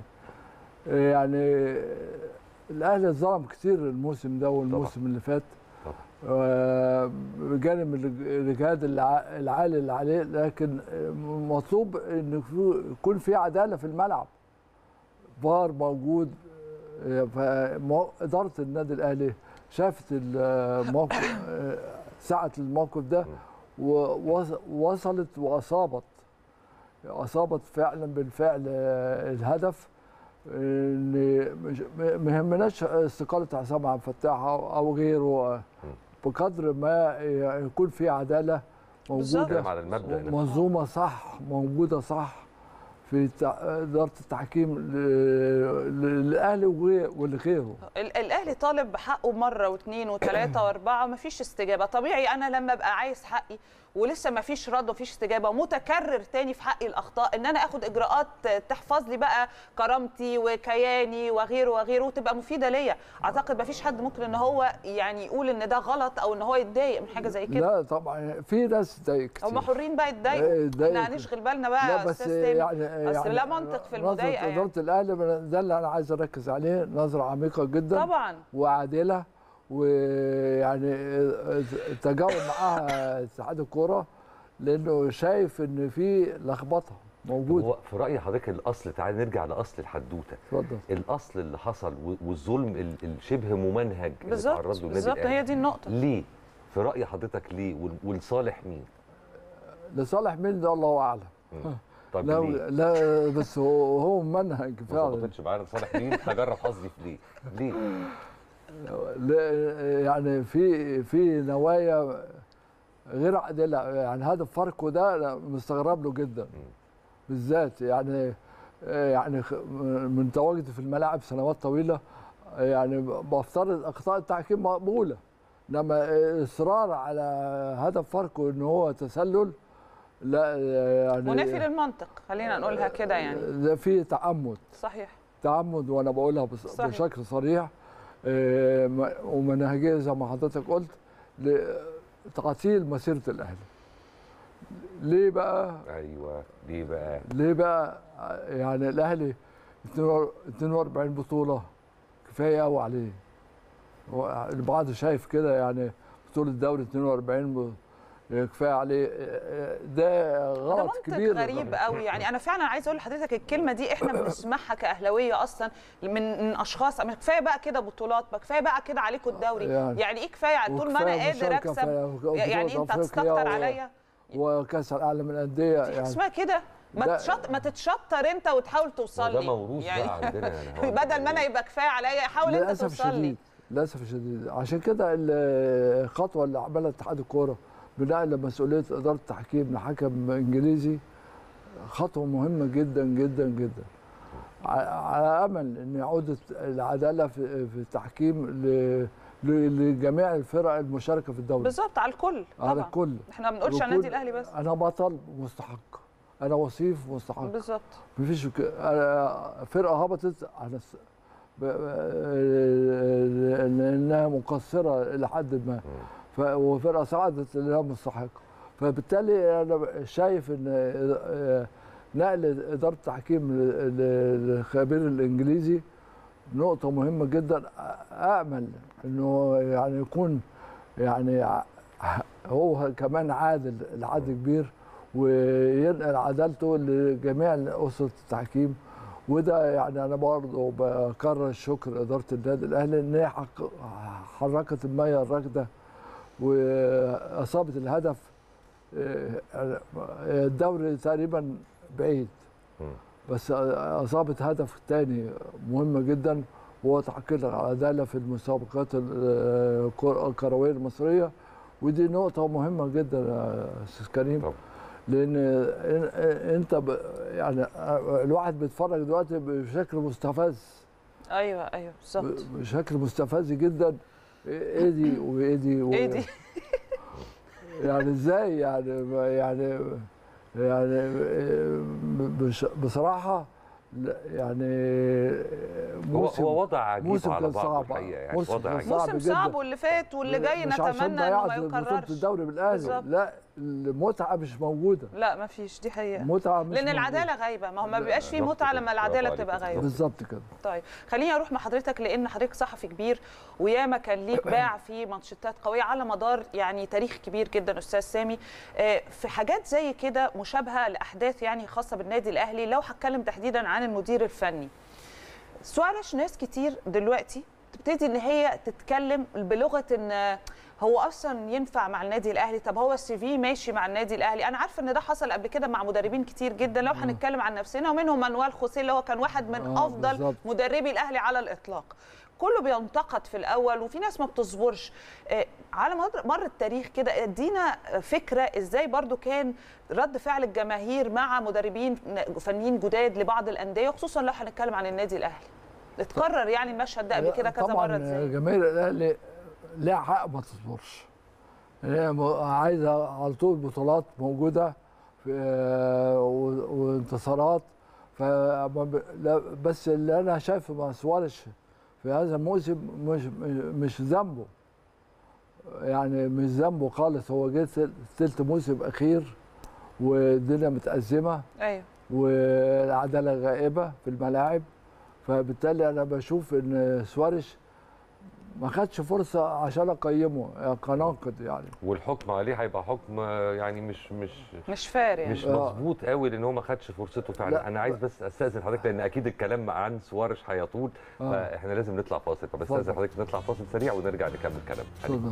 S16: يعني الأهلي ظلم كتير الموسم ده والموسم اللي فات بجانب الإجهاد العالي اللي عليه، لكن مطلوب إن يكون في عدالة في الملعب. فار موجود، فإدارة النادي الأهلي شافت الموقف ساعة الموقف ده ووصلت وأصابت فعلا بالفعل الهدف. ما يهمناش استقالة عصام عبد الفتاح أو غيره بقدر ما يكون في عدالة موجودة، منظومة صح موجودة صح في إدارة التحكيم للأهلي ولغيره.
S1: الأهلي طالب بحقه مرة واثنين وثلاثة وأربعة ومفيش استجابة. طبيعي أنا لما أبقى عايز حقي ولسه ما فيش رد ومفيش استجابه ومتكرر تاني في حقي الاخطاء، ان انا اخد اجراءات تحفظ لي بقى كرامتي وكياني وغيره وغيره وتبقى مفيده ليا. اعتقد ما فيش حد ممكن ان هو يعني يقول ان ده غلط او ان هو يتضايق من حاجه زي كده.
S16: لا طبعا في ناس تضايق كتير.
S1: هم حرين بقى يتضايقوا، احنا هنشغل بالنا بقى
S16: لا بس يعني
S1: اصل لا منطق في المضايقه.
S16: إدارة الأهلي ده اللي أنا عايز أركز عليه، نظرة عميقة جدا
S1: طبعا
S16: وعادلة، ويعني تجاوب معاها اتحاد الكورة لأنه شايف إن في لخبطة موجودة.
S2: هو في رأي حضرتك الأصل، تعالى نرجع لأصل الحدوتة.
S16: اتفضل.
S2: الأصل اللي حصل والظلم الشبه ممنهج اللي تعرض له النادي
S1: بالظبط، هي دي النقطة.
S2: ليه؟ في رأي حضرتك ليه؟ ولصالح مين؟
S16: لصالح مين ده الله أعلم.
S2: طب
S16: لا
S2: ليه؟
S16: لا بس هو منهج فعلا.
S2: ما ظبطتش معانا لصالح مين؟ هجرب حظي في ليه؟
S16: يعني في نوايا غير عادله، يعني هدف فاركو ده أنا مستغرب له جدا بالذات، يعني من تواجدي في الملاعب سنوات طويله يعني بفترض اخطاء التحكيم مقبوله، انما اصرار على هدف فاركو ان هو تسلل لا يعني
S1: منافي للمنطق، خلينا نقولها كده يعني.
S16: ده في تعمد.
S1: صحيح.
S16: تعمد، وانا بقولها صحيح. بشكل صريح ومنهجيه زي ما حضرتك قلت لتعطيل مسيره الاهلي. ليه بقى؟
S2: ايوه
S16: ليه بقى؟ يعني الاهلي 42 بطوله كفايه قوي عليه. البعض شايف كده، يعني بطوله الدوري 42 كفايه عليه، ده غلط كبير.
S1: ده منطق غريب قوي، يعني انا فعلا عايزه اقول لحضرتك الكلمه دي احنا بنسمعها كاهلاويه اصلا من اشخاص. كفايه بقى كده بطولات، كفايه بقى كده عليكم الدوري، يعني ايه كفايه؟ طول ما انا قادر اكسب يعني انت هتستكتر عليا.
S16: وكاس العالم للانديه
S1: يعني اسمها كده، ما تتشطر انت وتحاول توصل لي.
S2: ده موروث يعني بقى عندنا يعني
S1: بدل ما انا يبقى كفايه عليا حاول انت توصل لي.
S16: للاسف الشديد. عشان كده الخطوه اللي عملها اتحاد الكوره بنقل مسؤوليه اداره التحكيم لحكم انجليزي خطوه مهمه جدا جدا جدا، على امل ان يعود العداله في التحكيم لجميع الفرق المشاركه في الدوري.
S1: بالظبط، على الكل طبعا.
S16: على الكل،
S1: احنا ما بنقولش على النادي الاهلي بس.
S16: انا بطل مستحق، انا وصيف مستحق.
S1: بالظبط.
S16: مفيش فرقه هبطت على لانها مقصره الى حد ما، وفرقه صعدت لانها مستحقه. فبالتالي انا شايف ان نقل اداره التحكيم للخبير الانجليزي نقطه مهمه جدا. امل انه يعني يكون يعني هو كمان عادل العدل كبير، وينقل عدالته لجميع اسره التحكيم. وده يعني انا برضه بكرر الشكر اداره النادي الاهلي ان هي حركت الميه الراكده واصابت الهدف. الدوري تقريبا بعيد، بس اصابت هدف ثاني مهم جدا، وهو تحقيق العداله في المسابقات الكرويه المصريه. ودي نقطه مهمه جدا يا استاذ كريم، لان انت يعني الواحد بيتفرج دلوقتي بشكل مستفز.
S1: ايوه بالظبط،
S16: بشكل مستفز جدا. ايه دي وايه دي
S1: ايه دي
S16: يعني ازاي يعني بصراحه يعني
S2: هو وضع عجيب على بعض الحقيقه، يعني
S1: موسم صعب واللي فات واللي جاي نتمنى انه ما يكررش.
S16: الدوري بالاهلي لا، المتعه مش موجوده.
S1: لا ما فيش، دي حقيقه.
S16: متعه مش
S1: لان العداله غايبه، ما هو ما بيبقاش فيه متعه لما العداله بتبقى غايبه.
S16: بالظبط كده.
S1: طيب خليني اروح مع حضرتك، لان حضرتك صحفي كبير وياما كان ليك باع في مانشيتات قويه على مدار يعني تاريخ كبير جدا استاذ سامي، في حاجات زي كده مشابهه لاحداث يعني خاصه بالنادي الاهلي. لو هتكلم تحديدا عن المدير الفني، سؤالش ناس كتير دلوقتي تبتدي ان هي تتكلم بلغه ان هو اصلا ينفع مع النادي الاهلي. طب هو السي في ماشي مع النادي الاهلي؟ انا عارفه ان ده حصل قبل كده مع مدربين كتير جدا، لو هنتكلم عن نفسنا ومنهم مانويل خوسيه اللي هو كان واحد من افضل بالزبط. مدربي الاهلي على الاطلاق. كله بينتقد في الاول وفي ناس ما بتصبرش. على مر التاريخ كده ادينا فكره ازاي برضو كان رد فعل الجماهير مع مدربين فنيين جداد لبعض الانديه، وخصوصا لو هنتكلم عن النادي الاهلي. اتكرر يعني المشهد ده قبل كده كذا مره ازاي؟
S16: طبعا جماهير الاهلي لها حق ما تصبرش. عايزه على طول بطولات موجوده وانتصارات. بس اللي انا شايفه مع سواريش في هذا الموسم مش ذنبه، يعني مش ذنبه خالص. هو جه ثلث موسم اخير والدنيا متأزمه،
S1: ايوه،
S16: والعداله غائبه في الملاعب. فبالتالي انا بشوف ان سواريش ما خدش فرصه عشان اقيمه كناقد يعني.
S2: والحكم عليه هيبقى حكم يعني
S1: مش فارق يعني.
S2: مش مظبوط قوي لان هو ما خدش فرصته فعلا.
S16: لا.
S2: انا عايز بس استاذن حضرتك لان اكيد الكلام عن سواريش هيطول، فاحنا لازم نطلع فاصل، فبستاذن حضرتك نطلع فاصل سريع ونرجع نكمل كلام.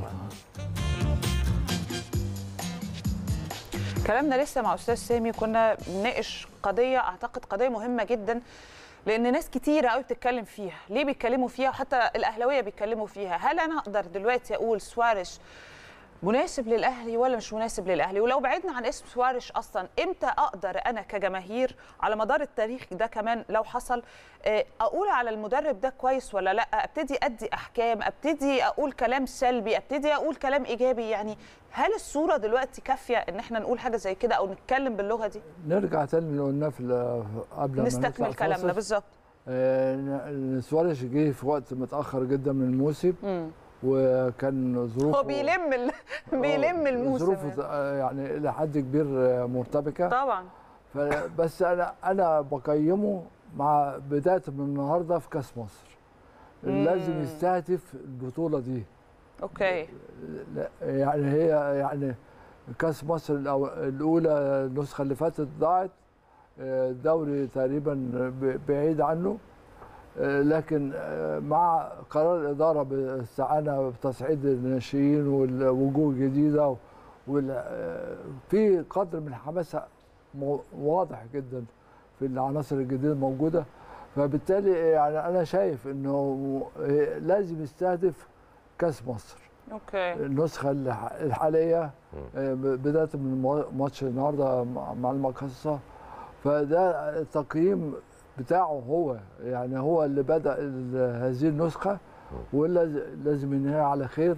S1: كلامنا لسه مع استاذ سامي، كنا بنناقش قضيه، اعتقد قضيه مهمه جدا لان ناس كتيره قوي بتتكلم فيها. ليه بيتكلموا فيها؟ وحتى الاهلاويه بيتكلموا فيها. هل انا اقدر دلوقتي اقول سواريش مناسب للاهلي ولا مش مناسب للاهلي؟ ولو بعدنا عن اسم سواريش اصلا، امتى اقدر انا كجماهير على مدار التاريخ ده كمان لو حصل اقول على المدرب ده كويس ولا لا؟ ابتدي ادي احكام، ابتدي اقول كلام سلبي، ابتدي اقول كلام ايجابي؟ يعني هل الصوره دلوقتي كافيه ان احنا نقول حاجه زي كده او نتكلم باللغه دي؟
S16: نرجع تاني اللي قلناه قبل ما
S1: نستكمل كلامنا بالظبط.
S16: سواريش جه في وقت متاخر جدا من الموسم، وكان ظروفه
S1: هو بيلم الموسم،
S16: ظروفه يعني الى حد كبير مرتبكه
S1: طبعا.
S16: بس انا بقيمه مع بدايه من النهارده في كاس مصر. لازم يستهدف البطوله دي.
S1: اوكي.
S16: يعني هي يعني كاس مصر الاولى النسخه اللي فاتت ضاعت، دوري تقريبا بعيد عنه، لكن مع قرار الاداره بالاستعانه بتصعيد الناشئين والوجوه الجديده في قدر من الحماس واضح جدا في العناصر الجديده الموجوده. فبالتالي يعني انا شايف انه لازم يستهدف كاس مصر.
S1: اوكي.
S16: النسخه الحاليه بدايه من ماتش النهارده مع المقصه، فده التقييم بتاعه هو، يعني هو اللي بدأ هذه النسخة ولازم ينهيها على خير.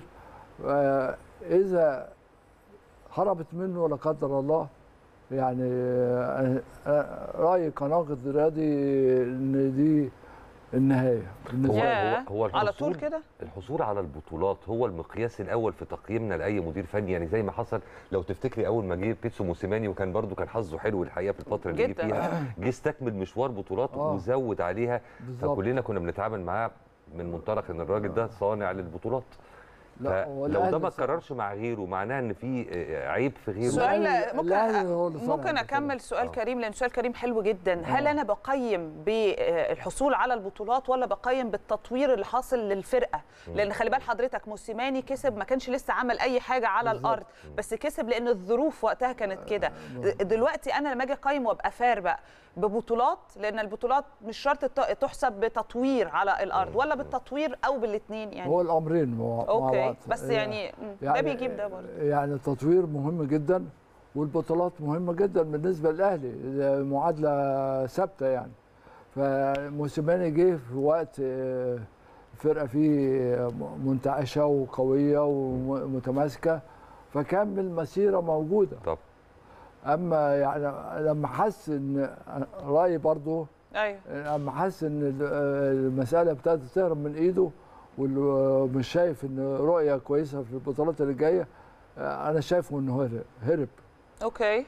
S16: إذا هربت منه لا قدر الله، يعني رأيي كناقد رياضي إن دي النهاية.
S2: هو
S1: على طول كده
S2: الحصول على البطولات هو المقياس الاول في تقييمنا لاي مدير فني. يعني زي ما حصل لو تفتكري اول ما جه بيتسو موسيماني، وكان برده كان حظه حلو الحقيقه في الفتره اللي جه فيها، جه استكمل مشوار بطولات وزود عليها. فكلنا كنا بنتعامل معاه من منطلق ان الراجل ده صانع للبطولات. لو ده ما اتكررش مع غيره معناه ان في عيب في غيره.
S1: سؤال ممكن اكمل سؤال كريم، لان سؤال كريم حلو جدا. هل انا بقيم بالحصول على البطولات ولا بقيم بالتطوير اللي حاصل للفرقه؟ لان خلي بال حضرتك موسيماني كسب، ما كانش لسه عمل اي حاجه على الارض، بس كسب لان الظروف وقتها كانت كده. دلوقتي انا لما اجي اقيم وابقى فار بقى ببطولات، لان البطولات مش شرط تحسب بتطوير على الارض ولا بالتطوير او بالاثنين، يعني
S16: هو الامرين مع بعض.
S1: بس يعني ده بيجيب ده برضه.
S16: يعني التطوير مهم جدا والبطولات مهمه جدا بالنسبه للاهلي، معادله ثابته يعني. فموسيماني جه في وقت الفرقه فيه منتعشه وقويه ومتماسكه، فكمل مسيره موجوده.
S2: طب
S16: اما يعني لما حس ان رايي برضه،
S1: ايوه،
S16: لما حس ان المساله ابتدت تهرب من ايده ومش شايف ان رؤيه كويسه في البطولات اللي جايه، انا شايفه انه هرب.
S1: اوكي.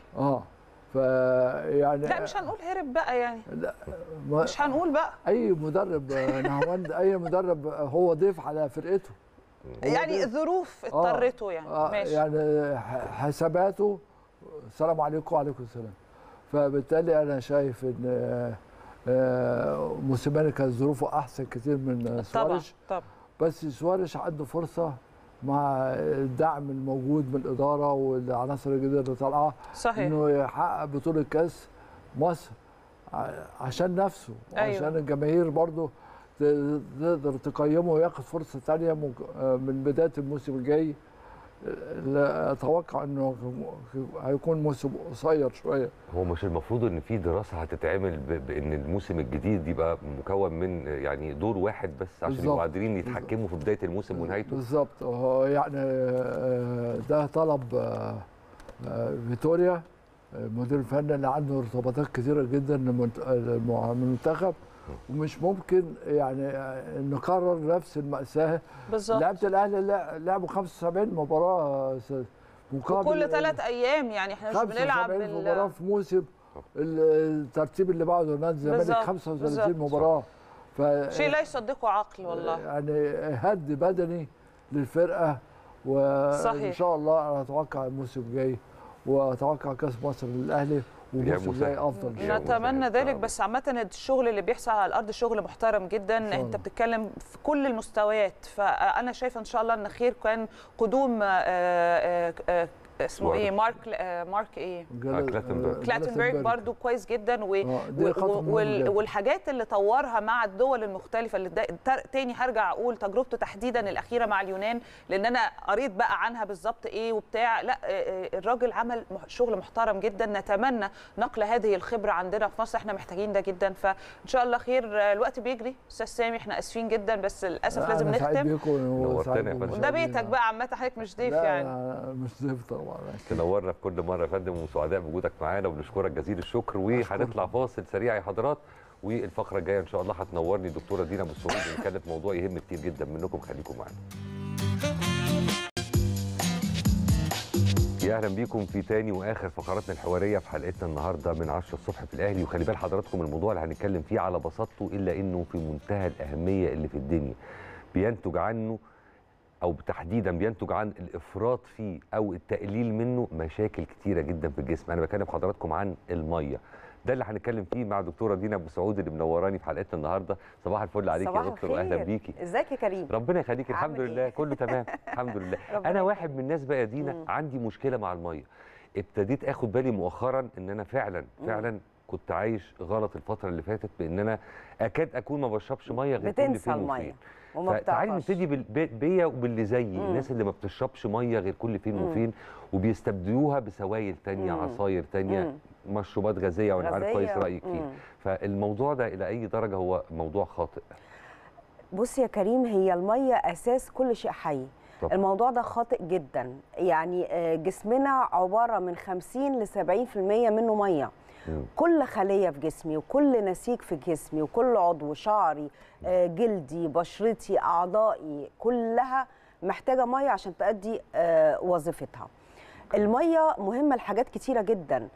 S16: فيعني
S1: لا مش هنقول هرب بقى، يعني
S16: لا
S1: مش هنقول بقى.
S16: اي مدرب نهاوند اي مدرب هو ضيف على فرقته،
S1: يعني الظروف اضطرته يعني. ماشي.
S16: يعني حساباته السلام عليكم وعليكم السلام. فبالتالي انا شايف ان موسيماني كان ظروفه احسن كتير من سواريش.
S1: طبعا.
S16: بس سواريش عنده فرصه مع الدعم الموجود من الاداره والعناصر الجديده اللي طالعه،
S1: صحيح،
S16: انه يحقق بطوله كاس مصر عشان نفسه وعشان
S1: أيوة.
S16: الجماهير برضه تقدر تقيمه وياخد فرصه ثانيه من بدايه الموسم الجاي اتوقع انه هيكون موسم قصير شويه.
S2: هو مش المفروض ان في دراسه هتتعمل بان الموسم الجديد يبقى مكون من يعني دور واحد بس عشان يبقوا قادرين يتحكموا في بدايه الموسم ونهايته؟
S16: بالظبط. هو يعني ده طلب فيتوريا المدير الفني اللي عنده ارتباطات كثيره جدا مع المنتخب، ومش ممكن يعني نكرر نفس المأساة.
S1: بالظبط.
S16: لعبة الأهلي لعبوا 75 مباراة مقابل
S1: وكل 3 أيام، يعني احنا مش بنلعب
S16: 75 مباراة في موسم. الترتيب اللي بعده نادي الزمالك 35 مباراة.
S1: شيء لا يصدقه عقل والله.
S16: يعني هد بدني للفرقة، وإن شاء الله أنا أتوقع الموسم الجاي وأتوقع كأس مصر للأهلي وموسم جاي افضل.
S1: نتمنى ذلك، بس عامه الشغل اللي بيحصل على الارض شغل محترم جدا. انت بتتكلم في كل المستويات، فانا شايفه ان شاء الله ان خير. كان قدوم اسمه ايه مارك ايه كلاتنبرغ برضو كويس جدا، والحاجات اللي طورها مع الدول المختلفه اللي تاني هرجع اقول تجربته تحديدا الاخيره مع اليونان، لان انا قريت بقى عنها بالظبط ايه وبتاع. لا الراجل عمل شغل محترم جدا. نتمنى نقل هذه الخبره عندنا في مصر، احنا محتاجين ده جدا. فان شاء الله خير. الوقت بيجري استاذ سامي، احنا اسفين جدا بس للاسف لازم نختم. ده بيتك بقى عامه، حضرتك مش ضيف يعني.
S16: مش ضيف طبعا.
S2: تنورنا في كل مره يا فندم، وسعداء بوجودك معانا وبنشكرك جزيل الشكر. وهنطلع فاصل سريع يا حضرات، والفقره الجايه ان شاء الله هتنورني الدكتوره دينا ابو السعود ونتكلم في موضوع يهم كتير جدا منكم. خليكم معانا. يا اهلا بيكم في تاني واخر فقراتنا الحواريه في حلقتنا النهارده من 10 الصبح في الاهلي. وخلي بال حضراتكم الموضوع اللي هنتكلم فيه على بساطته الا انه في منتهى الاهميه اللي في الدنيا. بينتج عنه او تحديدا بينتج عن الافراط فيه او التقليل منه مشاكل كتيره جدا في الجسم. انا بكلم حضراتكم عن الميه. ده اللي هنتكلم فيه مع دكتوره دينا ابو سعود اللي منوراني في حلقتنا النهارده. صباح الفل عليك يا دكتور واهلا بيكي.
S17: ازيك يا كريم؟
S2: ربنا يخليك. الحمد لله كله تمام الحمد لله. انا واحد من الناس بقى يا دينا عندي مشكله مع الميه. ابتديت اخد بالي مؤخرا ان انا فعلا كنت عايش غلط الفتره اللي فاتت، بان انا اكاد اكون ما بشربش ميه غير كل فين وفين. فتعالي نبتدي بيا وباللي زيي، الناس اللي ما بتشربش ميه غير كل فين وفين وبيستبدلوها بسوائل تانية، عصاير تانية، مشروبات غازيه، وانا عارف كويس رايك فيه. فالموضوع ده الى اي درجه هو موضوع خاطئ؟
S17: بص يا كريم، هي الميه اساس كل شيء حي. طبعا. الموضوع ده خاطئ جدا. يعني جسمنا عباره من 50 ل 70% منه ميه. كل خلية في جسمي وكل نسيج في جسمي وكل عضو، شعري، جلدي، بشرتي، أعضائي، كلها محتاجة مية عشان تؤدي وظيفتها. المية مهمة لحاجات كتيرة جدا.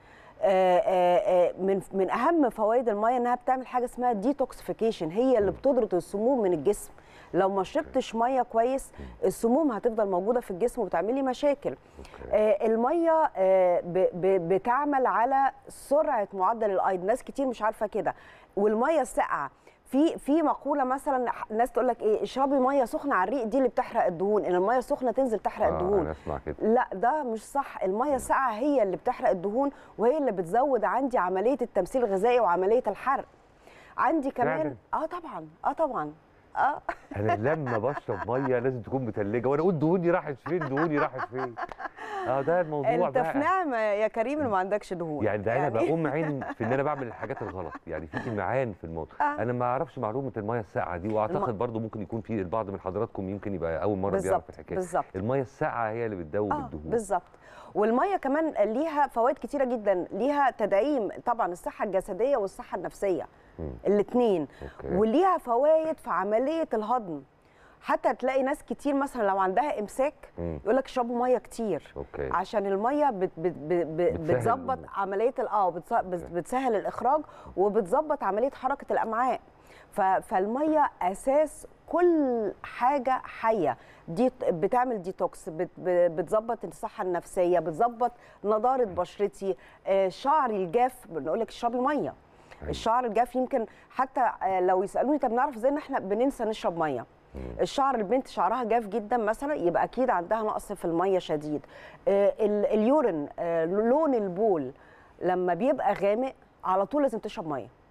S17: من أهم فوائد المية إنها بتعمل حاجة اسمها ديتوكسيفيكيشن، هي اللي بتطرد السموم من الجسم. لو ما شربتش ميه كويس السموم هتفضل موجوده في الجسم وبتعملي مشاكل. الميه بتعمل على سرعه معدل الايض، ناس كتير مش عارفه كده. والميه الساقعه، في مقوله مثلا الناس تقول لك ايه، اشربي ميه سخنه على الريق، دي اللي بتحرق الدهون، ان الميه السخنه تنزل تحرق الدهون.
S2: انا اسمع كده.
S17: لا ده مش صح. الميه الساقعه هي اللي بتحرق الدهون، وهي اللي بتزود عندي عمليه التمثيل الغذائي وعمليه الحرق. عندي كمان طبعا
S2: انا لما بشرب ميه لازم تكون متلجه، وانا اقول دهوني راحت فين، دهوني راحت فين. ده الموضوع
S17: انت بقى. في نعمه يا كريم اللي ما عندكش دهون.
S2: يعني ده انا بقوم عين في ان انا بعمل الحاجات الغلط، يعني في امعان في الموضوع. انا ما اعرفش معلومه الميه الساقعه دي، واعتقد برضو ممكن يكون في البعض من حضراتكم يمكن يبقى اول مره بيعرف الحكايه.
S17: بالظبط.
S2: الميه الساقعه هي اللي بتدوب الدهون.
S17: بالظبط. والميه كمان ليها فوائد كتيره جدا، ليها تدعيم طبعا الصحه الجسديه والصحه النفسيه الاثنين، وليها فوائد في عمليه الهضم. حتى تلاقي ناس كتير مثلا لو عندها امساك يقول لك اشربوا ميه كتير. عشان الميه بتظبط عمليه بتسهل الاخراج وبتظبط عمليه حركه الامعاء. فالميه اساس كل حاجه حيه. دي بتعمل ديتوكس، بتظبط الصحه النفسيه، بتظبط نضاره بشرتي، شعري الجاف بنقول لك اشربي ميه. الشعر الجاف يمكن حتى لو يسالوني طب نعرف ازاي ان احنا بننسى نشرب ميه. الشعر البنت شعرها جاف جدا مثلا يبقى اكيد عندها نقص في الميه شديد. اليورين، لون البول لما بيبقى غامق على طول لازم تشرب ميه.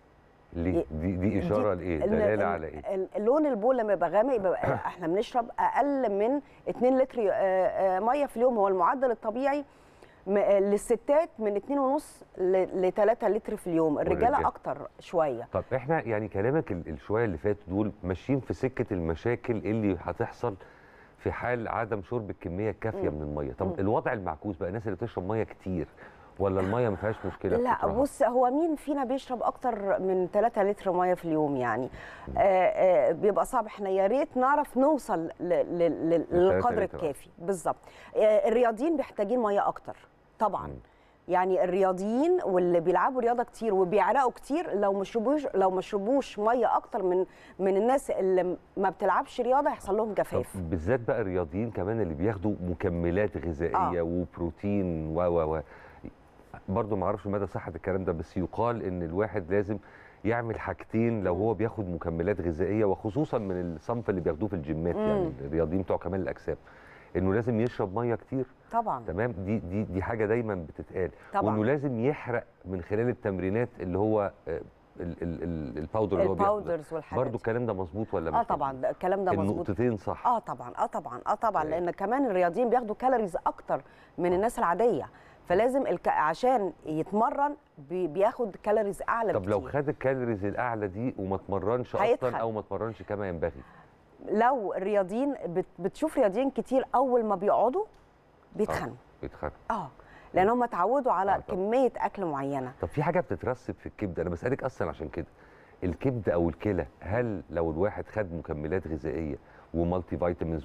S2: ليه؟ دي اشاره لايه؟ دلاله على ايه؟
S17: لون البول لما يبقى غامق يبقى احنا بنشرب اقل من 2 لتر ميه في اليوم. هو المعدل الطبيعي للستات من 2.5 ل 3 لتر في اليوم، الرجاله اكتر شويه.
S2: طب احنا يعني كلامك الشويه اللي فاتوا دول ماشيين في سكه المشاكل اللي هتحصل في حال عدم شرب الكميه الكافيه من الميه. طب الوضع المعكوس بقى، الناس اللي بتشرب ميه كتير ولا الميه ما فيهاش مشكله؟
S17: لا بص، هو مين فينا بيشرب اكتر من 3 لتر ميه في اليوم يعني؟ بيبقى صعب. احنا يا ريت نعرف نوصل للقدر الكافي بالظبط. الرياضيين محتاجين ميه اكتر طبعا. يعني الرياضيين واللي بيلعبوا رياضه كتير وبيعرقوا كتير لو ما شربوش ميه اكتر من الناس اللي ما بتلعبش رياضه هيحصل لهم جفاف.
S2: بالذات بقى الرياضيين كمان اللي بياخدوا مكملات غذائيه وبروتين و برضه ما اعرفش مدى صحه الكلام ده، بس يقال ان الواحد لازم يعمل حاجتين لو هو بياخد مكملات غذائيه، وخصوصا من الصنف اللي بياخدوه في الجيمات يعني الرياضيين بتوع كمال الاجسام، انه لازم يشرب ميه كتير
S17: طبعا.
S2: تمام. دي حاجه دايما بتتقال
S17: طبعا.
S2: وانه لازم يحرق من خلال التمرينات اللي هو الباودر اللي هو
S17: الباودرز والحاجات
S2: برضه الكلام ده مظبوط ولا مش؟
S17: طبعا الكلام ده مظبوط.
S2: النقطتين صح.
S17: طبعا لان كمان الرياضيين بياخدوا كالوريز اكتر من الناس العاديه، فلازم عشان يتمرن بياخد كالوريز اعلى
S2: طب
S17: بكتير.
S2: لو خد الكالوريز الاعلى دي وما اتمرنش اصلا او ما اتمرنش كما ينبغي؟
S17: لو الرياضيين بتشوف رياضيين كتير اول ما بيقعدوا بيتخنوا. لان هم اتعودوا على كميه اكل معينه.
S2: طب في حاجه بتترسب في الكبد، انا بسالك اصلا عشان كده، الكبد او الكلى، هل لو الواحد خد مكملات غذائيه ومالتي فيتامينز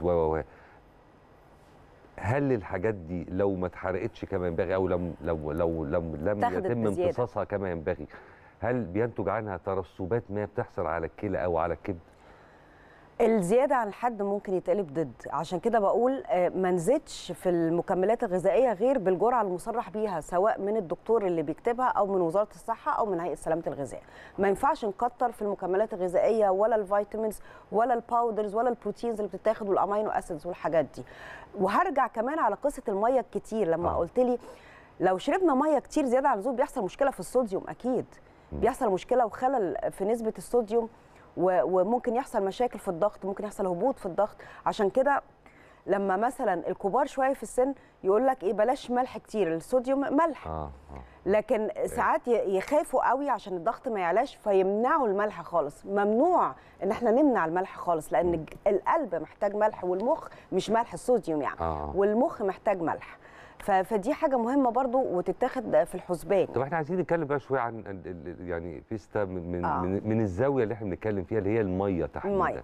S2: هل الحاجات دي لو ما اتحرقتش كما ينبغي او لم يتم امتصاصها كما ينبغي، هل بينتج عنها ترسبات ما بتحصل على الكلى او على الكبد؟
S17: الزياده عن الحد ممكن يتقلب ضد. عشان كده بقول ما نزيدش في المكملات الغذائيه غير بالجرعه المصرح بيها، سواء من الدكتور اللي بيكتبها او من وزاره الصحه او من هيئه سلامه الغذاء. ما ينفعش نكتر في المكملات الغذائيه ولا الفيتامينز ولا الباودرز ولا البروتينز اللي بتتاخد والامينو اسيدز والحاجات دي. وهرجع كمان على قصه الميه الكتير لما قلت لي لو شربنا ميه كتير زياده عن اللزوم بيحصل مشكله في الصوديوم. اكيد بيحصل مشكله وخلل في نسبه الصوديوم، وممكن يحصل مشاكل في الضغط، ممكن يحصل هبوط في الضغط. عشان كده لما مثلا الكبار شويه في السن يقول لك ايه بلاش ملح كتير، الصوديوم ملح. لكن ساعات يخافوا قوي عشان الضغط ما يعلاش فيمنعوا الملح خالص. ممنوع ان احنا نمنع الملح خالص، لان القلب محتاج ملح والمخ، مش ملح الصوديوم يعني والمخ محتاج ملح. فدي حاجه مهمه برضو وتتاخد في الحسبان.
S2: طب احنا عايزين نتكلم بقى شويه عن يعني فيستا من الزاويه اللي احنا بنتكلم فيها اللي هي الميه تحديدا.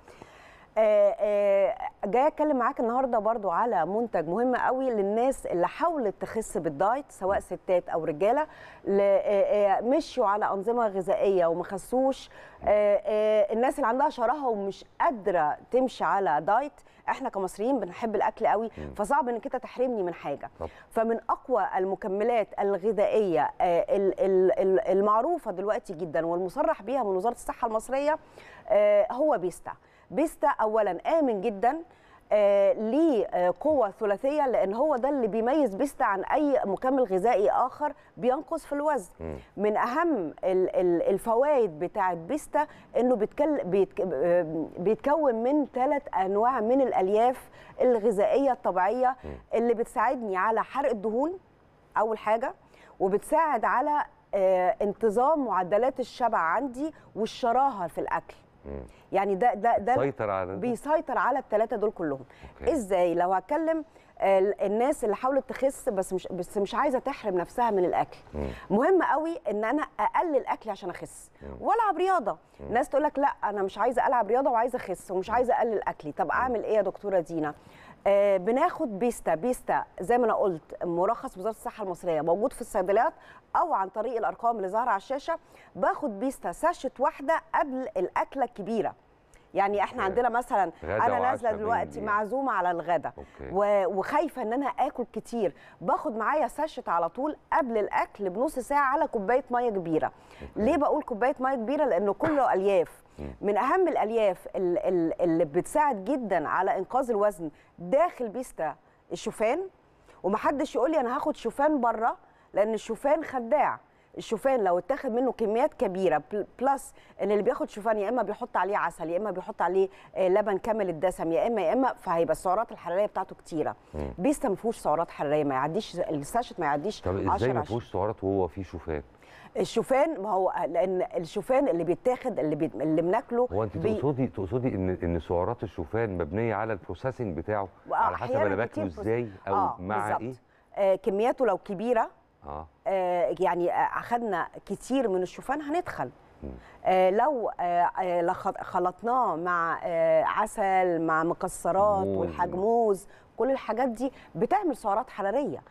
S17: جايه اتكلم معاك النهارده برضو على منتج مهم قوي للناس اللي حاولت تخس بالدايت، سواء ستات او رجاله مشوا على انظمه غذائيه وما خسوش، الناس اللي عندها شراهه ومش قادره تمشي على دايت. احنا كمصريين بنحب الاكل قوي، فصعب انك انت تحرمني من حاجه. فمن اقوى المكملات الغذائيه المعروفه دلوقتي جدا والمصرح بيها من وزاره الصحه المصريه هو بيستا. بيستا اولا امن جدا، ليه قوه ثلاثيه، لان هو ده اللي بيميز بيستا عن اي مكمل غذائي اخر بينقص في الوزن. من اهم الفوائد بتاعه بيستا انه بيتكون من 3 انواع من الالياف الغذائيه الطبيعيه اللي بتساعدني على حرق الدهون اول حاجه، وبتساعد على انتظام معدلات الشبع عندي والشراهه في الاكل. يعني ده بيسيطر على الثلاثه دول كلهم. ازاي؟ لو هتكلم الناس اللي حاولت تخس بس مش عايزه تحرم نفسها من الاكل، مهم قوي ان انا اقلل اكلي عشان اخس والعب رياضه. ناس تقول لك لا انا مش عايزه العب رياضه وعايزه اخس ومش عايزه اقلل اكلي. طب اعمل ايه يا دكتوره دينا؟ بناخد بيستا زي ما انا قلت مرخص وزاره الصحه المصريه، موجود في الصيدليات او عن طريق الارقام اللي ظاهره على الشاشه. باخد بيستا ساشت واحده قبل الاكله الكبيره. يعني احنا عندنا مثلا انا نازله دلوقتي معزومه على الغداء وخايفه ان انا اكل كتير، باخد معايا ساشت على طول قبل الاكل بنص ساعه على كوبايه ميه كبيره. ليه بقول كوبايه ميه كبيره؟ لانه كله الياف. من اهم الالياف اللي بتساعد جدا على انقاذ الوزن داخل بيستا الشوفان. ومحدش يقول لي انا هاخد شوفان بره، لان الشوفان خداع. الشوفان لو اتاخد منه كميات كبيره بلس ان اللي بياخد شوفان يا اما بيحط عليه عسل يا اما بيحط عليه لبن كامل الدسم يا اما فهيبقى السعرات الحراريه بتاعته كتيره. بيستا ما فيهوش سعرات حراريه، ما يعديش الساشت ما يعديش 10.
S2: طب ازاي ما فيهوش سعرات وهو فيه شوفان؟
S17: الشوفان ما هو لان الشوفان اللي بيتاخد اللي بناكله
S2: هو انت تقصدي ان سعرات الشوفان مبنيه على البروسيسنج بتاعه على حسب انا باكله ازاي او مع
S17: بالزبط.
S2: ايه؟
S17: كمياته لو كبيره يعني اخذنا كتير من الشوفان هنتخن. لو خلطناه مع عسل مع مكسرات والحجموز كل الحاجات دي بتعمل سعرات حراريه.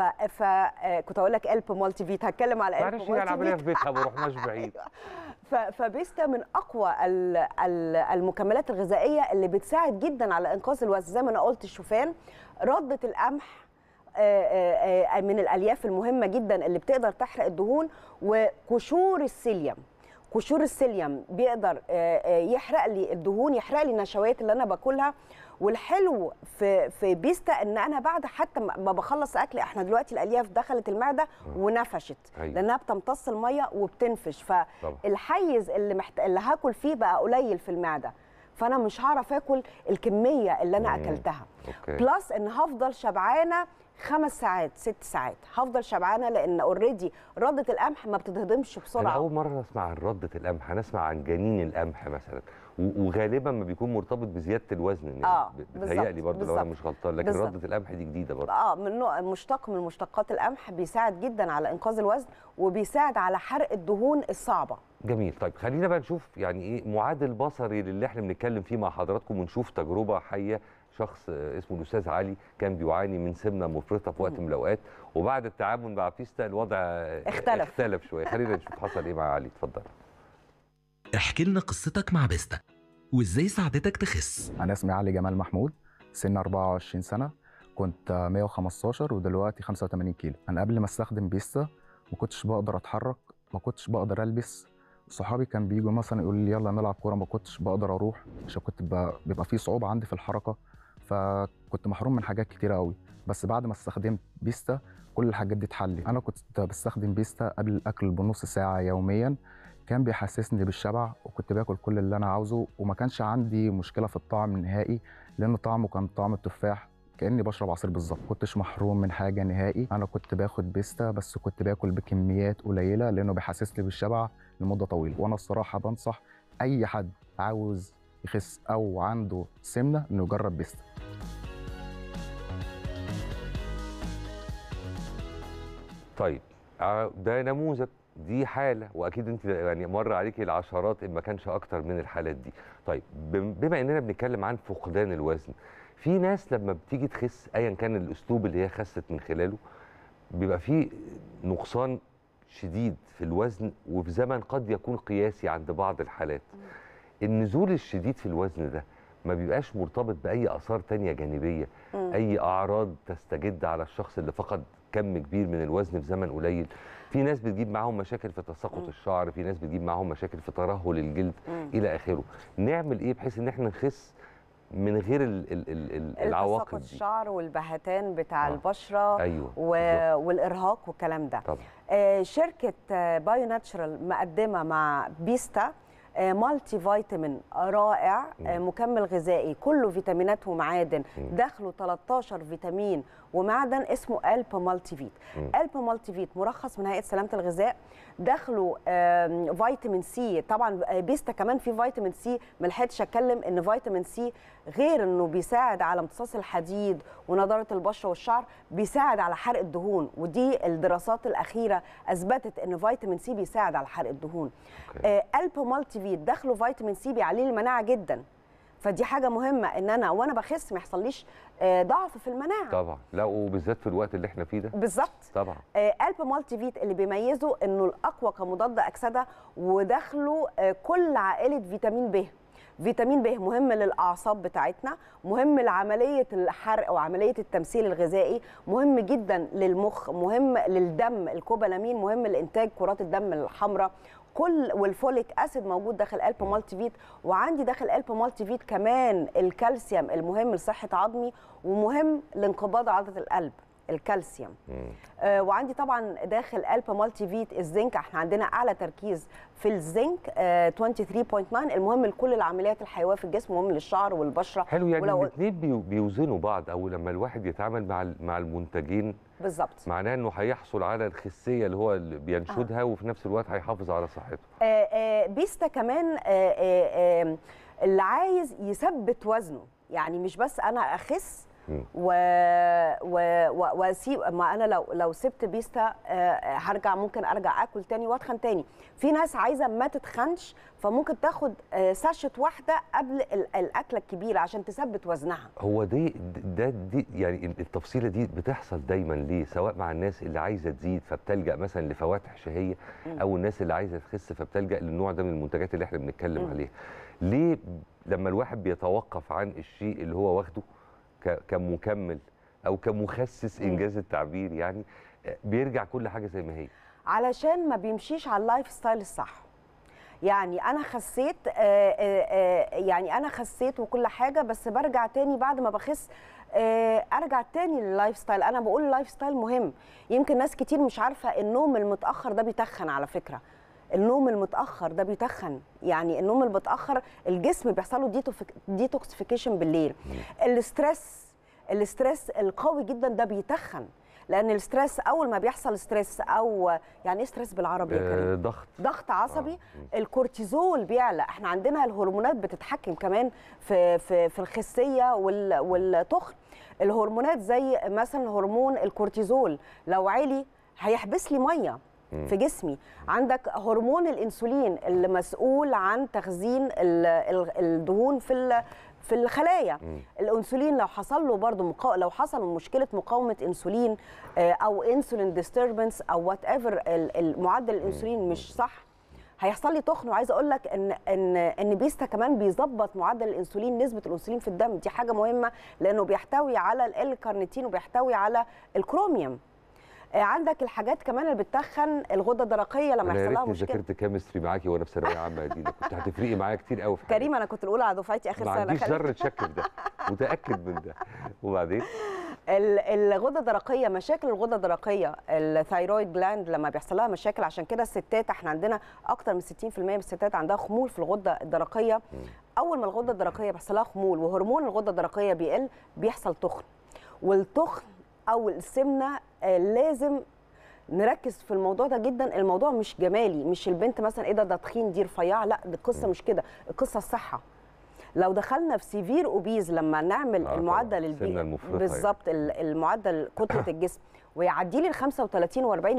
S17: كنت اقول لك الب مالتي فيت، هتكلم على الب
S2: مالتي فيت. العمليه في بيتها ما رحناش بعيد.
S17: فبيستا من اقوى المكملات الغذائيه اللي بتساعد جدا على انقاذ الوزن. زي ما انا قلت الشوفان، رده القمح من الالياف المهمه جدا اللي بتقدر تحرق الدهون، وقشور السيليوم. قشور السيليوم بيقدر يحرق لي الدهون، يحرق لي النشويات اللي انا باكلها. والحلو في بيستا ان انا بعد حتى ما بخلص اكل، احنا دلوقتي الالياف دخلت المعده ونفشت لانها بتمتص الميه وبتنفش، فالحيز اللي هاكل فيه بقى قليل في المعده، فانا مش هعرف اكل الكميه اللي انا اكلتها. بلس ان هفضل شبعانه 5 ساعات 6 ساعات، هفضل شبعانه لان اوريدي رده القمح ما بتتهضمش بسرعه.
S2: انا اول مره اسمع عن رده القمح، هنسمع عن جنين القمح مثلا، وغالبا ما بيكون مرتبط بزياده الوزن. بتهيألي برضه لو انا مش غلطان، لكن رده القمح دي جديده برضه.
S17: من نوع مشتق من مشتقات القمح، بيساعد جدا على انقاذ الوزن وبيساعد على حرق الدهون الصعبه.
S2: جميل. طيب خلينا بقى نشوف يعني ايه معادل بصري للي احنا بنتكلم فيه مع حضراتكم، ونشوف تجربه حيه. شخص اسمه الاستاذ علي كان بيعاني من سمنه مفرطه في وقت من الاوقات، وبعد التعامل مع بيستا الوضع اختلف شويه. خلينا نشوف حصل ايه مع علي. اتفضل.
S18: احكي لنا قصتك مع بيستا وازاي ساعدتك تخس.
S19: انا اسمي علي جمال محمود، سن 24 سنه، كنت 115 ودلوقتي 85 كيلو. انا قبل ما استخدم بيستا ما كنتش بقدر اتحرك، ما كنتش بقدر البس. صحابي كان بيجوا مثلا يقولوا لي يلا نلعب كوره، ما كنتش بقدر اروح عشان كنت بيبقى في صعوبه عندي في الحركه، فكنت محروم من حاجات كتيره قوي. بس بعد ما استخدمت بيستا كل الحاجات دي اتحلت. انا كنت بستخدم بيستا قبل الاكل بنص ساعه يوميا، كان بيحسسني بالشبع وكنت باكل كل اللي انا عاوزه، وما كانش عندي مشكله في الطعم نهائي، لان طعمه كان طعم التفاح، كاني بشرب عصير بالظبط. كنتش محروم من حاجه نهائي. انا كنت باخد بيستا بس كنت باكل بكميات قليله لانه بيحسسني بالشبع لمده طويله. وانا الصراحه بنصح اي حد عاوز يخس او عنده سمنه انه يجرب بيستا.
S2: طيب ده نموذج، دي حاله، واكيد انت يعني مر عليكي العشرات ان ما كانش اكتر من الحالات دي. طيب بما اننا بنتكلم عن فقدان الوزن، في ناس لما بتيجي تخس ايا كان الاسلوب اللي هي خست من خلاله بيبقى فيه نقصان شديد في الوزن وفي زمن قد يكون قياسي عند بعض الحالات. النزول الشديد في الوزن ده ما بيبقاش مرتبط باي اثار تانية جانبيه، اي اعراض تستجد على الشخص اللي فقد كم كبير من الوزن في زمن قليل. في ناس بتجيب معاهم مشاكل في تساقط الشعر، في ناس بتجيب معاهم مشاكل في ترهل الجلد الى اخره. نعمل ايه بحيث ان احنا نخس من غير العواقب دي؟
S17: تساقط الشعر والبهتان بتاع البشره.
S2: أيوة.
S17: والارهاق والكلام ده. شركه بايو ناتشرال مقدمه مع بيستا مالتي فيتامين رائع، مكمل غذائي كله فيتامينات ومعادن، داخله 13 فيتامين ومعدن، اسمه الب مالتي فيت. الب مالتي فيت مرخص من هيئه سلامه الغذاء، داخله فيتامين سي. طبعا بيستا كمان في فيتامين سي، ما لحقتش اتكلم ان فيتامين سي غير انه بيساعد على امتصاص الحديد ونضاره البشره والشعر، بيساعد على حرق الدهون، ودي الدراسات الاخيره اثبتت ان فيتامين سي بيساعد على حرق الدهون. الب مالتي فيت داخله فيتامين سي بيعلي المناعه جدا، فدي حاجه مهمه ان انا وانا بخس ما يحصليش ضعف في المناعه.
S2: طبعا، لا وبالذات في الوقت اللي احنا فيه ده.
S17: بالظبط.
S2: طبعا.
S17: الب مالتي فيت اللي بيميزه انه الاقوى كمضاد اكسده، وداخله كل عائله فيتامين ب. فيتامين ب مهم للاعصاب بتاعتنا، مهم لعمليه الحرق وعمليه التمثيل الغذائي، مهم جدا للمخ، مهم للدم، الكوبالامين مهم لانتاج كرات الدم الحمراء، والفوليك اسيد موجود داخل الب مالتي فيت. وعندي داخل الب مالتي فيت كمان الكالسيوم المهم لصحه عظمي ومهم لانقباض عضله القلب. الكالسيوم. وعندي طبعا داخل الب مالتي فيت الزنك، احنا عندنا اعلى تركيز في الزنك 23.9، المهم لكل العمليات الحيويه في الجسم، مهم للشعر والبشره.
S2: حلو، يعني الاثنين بيوزنوا بعض، او لما الواحد يتعامل مع المنتجين
S17: بالظبط
S2: معناه انه هيحصل على الخسيه اللي هو اللي بينشدها وفي نفس الوقت هيحافظ على صحته.
S17: بيستا كمان اللي عايز يثبت وزنه، يعني مش بس انا اخس واسيب، ما انا لو سبت بيستا هرجع، ممكن ارجع اكل تاني واتخن تاني. في ناس عايزه ما تتخنش، فممكن تاخد ساشة واحده قبل الاكله الكبيره عشان تثبت وزنها.
S2: هو دي يعني التفصيله دي بتحصل دايما ليه؟ سواء مع الناس اللي عايزه تزيد فبتلجا مثلا لفواتح شهيه، او الناس اللي عايزه تخس فبتلجا للنوع ده من المنتجات اللي احنا بنتكلم عليها. ليه لما الواحد بيتوقف عن الشيء اللي هو واخده كمكمل او كمخسس انجاز التعبير، يعني بيرجع كل حاجه زي ما هي؟
S17: علشان ما بيمشيش على اللايف ستايل الصح. يعني انا خسيت، يعني انا خسيت وكل حاجه، بس برجع تاني بعد ما بخس ارجع تاني لللايف ستايل. انا بقول اللايف ستايل مهم. يمكن ناس كتير مش عارفه النوم المتاخر ده بيتخن، على فكره النوم المتاخر ده بيتخن. يعني النوم المتاخر الجسم بيحصل له ديتوكسيفيكيشن بالليل. الاسترس القوي جدا ده بيتخن، لان الاسترس اول ما بيحصل ستريس، او يعني ايه ستريس بالعربي يا كريم؟ ضغط عصبي. الكورتيزول بيعلى. احنا عندنا الهرمونات بتتحكم كمان في الخسيه والتخن. الهرمونات زي مثلا هرمون الكورتيزول لو عالي هيحبس لي ميه في جسمي. عندك هرمون الانسولين اللي مسؤول عن تخزين الدهون في الخلايا. الانسولين لو حصل له برضه لو حصل مشكله مقاومه انسولين او انسولين ديستربنس او وات ايفر، المعدل الانسولين مش صح، هيحصل لي تخن. وعايزه اقول لك ان بيستا كمان بيظبط معدل الانسولين، نسبه الانسولين في الدم. دي حاجه مهمه لانه بيحتوي على الكارنيتين وبيحتوي على الكروميوم. عندك الحاجات كمان اللي بتتخن الغده الدرقيه لما يحصل لها مشكله.
S2: ذاكرت كيمستري معاكي وانا في ثانويه عامه دي، كنت هتفرقي معايا كتير قوي في حاجة.
S17: كريم انا كنت الاولى على دفعتي اخر سنه.
S2: ما عنديش ذره شك في ده، متاكد من ده. وبعدين
S17: الغده الدرقيه، مشاكل الغده الدرقيه، الثايرويد جلاند لما بيحصل لها مشاكل، عشان كده الستات احنا عندنا اكتر من 60% من الستات عندها خمول في الغده الدرقيه. اول ما الغده الدرقيه بيحصل لها خمول وهرمون الغده الدرقيه بيقل، بيحصل تخن. والتخن او السمنه لازم نركز في الموضوع ده جدا. الموضوع مش جمالي، مش البنت مثلا ايه ده تخين دي رفيعه، لا دي القصه مش كده، القصه الصحه. لو دخلنا في سيفير اوبيز لما نعمل المعدل بالظبط المعدل كتله الجسم ويعدي لي ال 35 و40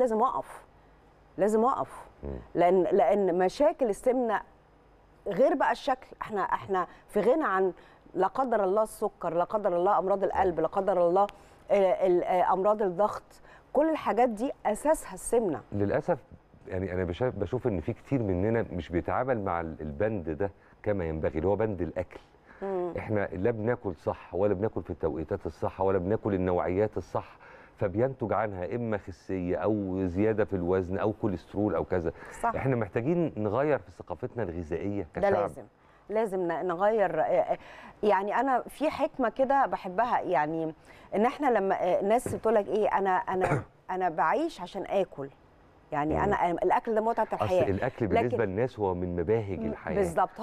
S17: لازم اقف. لان مشاكل السمنه غير بقى الشكل. احنا في غنى عن لا قدر الله السكر، لا قدر الله امراض القلب، لا قدر الله امراض الضغط. كل الحاجات دي اساسها السمنه.
S2: للاسف يعني انا بشوف ان في كتير مننا مش بيتعامل مع البند ده كما ينبغي، اللي هو بند الاكل. احنا لا بناكل صح ولا بناكل في التوقيتات الصح ولا بناكل النوعيات الصح، فبينتج عنها اما خسيه او زياده في الوزن او كوليسترول او كذا. صح. احنا محتاجين نغير في ثقافتنا الغذائيه كشعب.
S17: ده لازم نغير. يعني انا في حكمه كده بحبها، يعني ان احنا لما الناس بتقول لك ايه، انا بعيش عشان اكل. يعني انا الاكل ده متعه الحياه.
S2: اصل الاكل بالنسبه للناس هو من مباهج الحياه.
S17: بالظبط.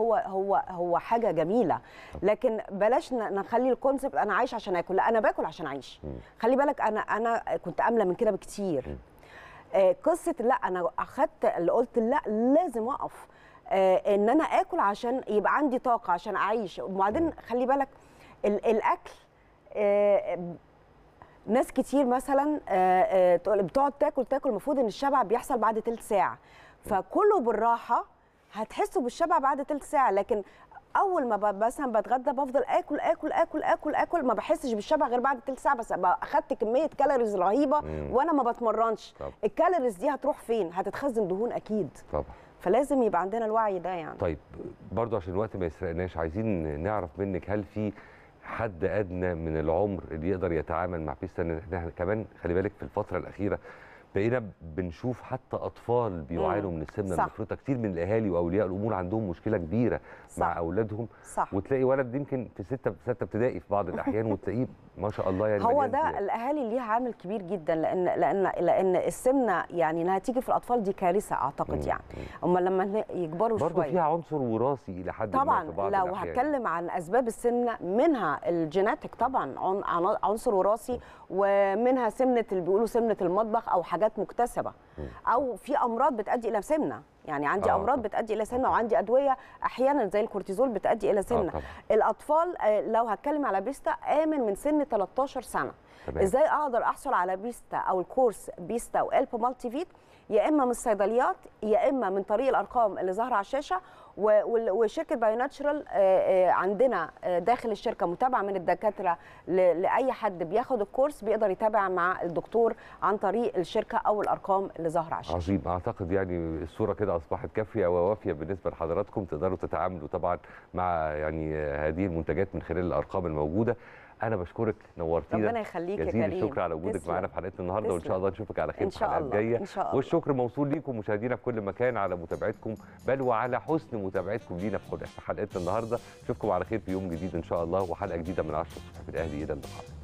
S17: هو حاجه جميله، لكن بلاش نخلي الكونسبت انا عايش عشان اكل. لا، انا باكل عشان اعيش. خلي بالك انا كنت املى من كده بكتير. قصه لا، انا اخدت اللي قلت لا لازم اقف، ان انا اكل عشان يبقى عندي طاقه عشان اعيش. وبعدين خلي بالك الاكل، ناس كتير مثلا بتقعد تاكل المفروض ان الشبع بيحصل بعد تلت ساعه، فكله بالراحه هتحسوا بالشبع بعد تلت ساعه. لكن اول ما مثلا بتغدى بفضل اكل اكل اكل اكل اكل، ما بحسش بالشبع غير بعد تلت ساعه. بس اخدت كميه كالوريز رهيبه وانا ما بتمرنش. الكالوريز دي هتروح فين؟ هتتخزن دهون اكيد.
S2: طبعا.
S17: فلازم يبقى عندنا الوعي ده يعني.
S2: طيب برضو عشان الوقت ما يسرقناش، عايزين نعرف منك هل في حد ادنى من العمر اللي يقدر يتعامل مع بيستا؟ ان احنا كمان خلي بالك في الفتره الاخيره بقينا بنشوف حتى اطفال بيعانوا من السمنه المفرطه. كتير من الاهالي واولياء الامور عندهم مشكله كبيره مع اولادهم. وتلاقي ولد يمكن في 6 ابتدائي في بعض الاحيان وتلاقيه ما شاء الله يعني
S17: هو
S2: مليان
S17: ده
S2: ثياب.
S17: الاهالي ليها عامل كبير جدا، لان السمنه يعني انها تيجي في الاطفال دي كارثه اعتقد يعني. اما لما يكبروا شويه
S2: برضه فيها عنصر وراثي الى حد ما
S17: طبعا.
S2: في بعض
S17: لو
S2: الأحيان.
S17: هتكلم عن اسباب السمنه منها الجيناتيك طبعا، عنصر وراثي، ومنها سمنه اللي بيقولوا سمنه المطبخ او حاجات مكتسبه، او في امراض بتؤدي الى سمنه. يعني عندي امراض بتؤدي الى سمنه، وعندي ادويه احيانا زي الكورتيزول بتؤدي الى سمنه. الاطفال لو هتكلم على بيستا امن من سن 13 سنه.
S2: تمام.
S17: ازاي اقدر احصل على بيستا او الكورس بيستا والب مالتي فيت؟ يا اما من الصيدليات يا اما من طريق الارقام اللي ظاهره على الشاشه. وشركه بايو ناتشرال عندنا داخل الشركه متابعه من الدكاتره لاي حد بياخد الكورس بيقدر يتابع مع الدكتور عن طريق الشركه او الارقام اللي ظاهره على الشاشه.
S2: عظيم. اعتقد يعني الصوره كده اصبحت كافيه ووافيه بالنسبه لحضراتكم، تقدروا تتعاملوا طبعا مع يعني هذه المنتجات من خلال الارقام الموجوده. انا بشكرك، نورتينا.
S17: ربنا يخليك يا كريم.
S2: جزيل الشكر على وجودك معانا في حلقتنا النهارده، وان شاء الله نشوفك على خير في الحلقات الجايه. والشكر موصول ليكم مشاهدينا في كل مكان على متابعتكم، بل وعلى حسن متابعتكم لينا في حلقتنا النهارده. نشوفكم على خير في يوم جديد ان شاء الله، وحلقه جديده من 10 الصبح في الاهلي. الى اللقاء.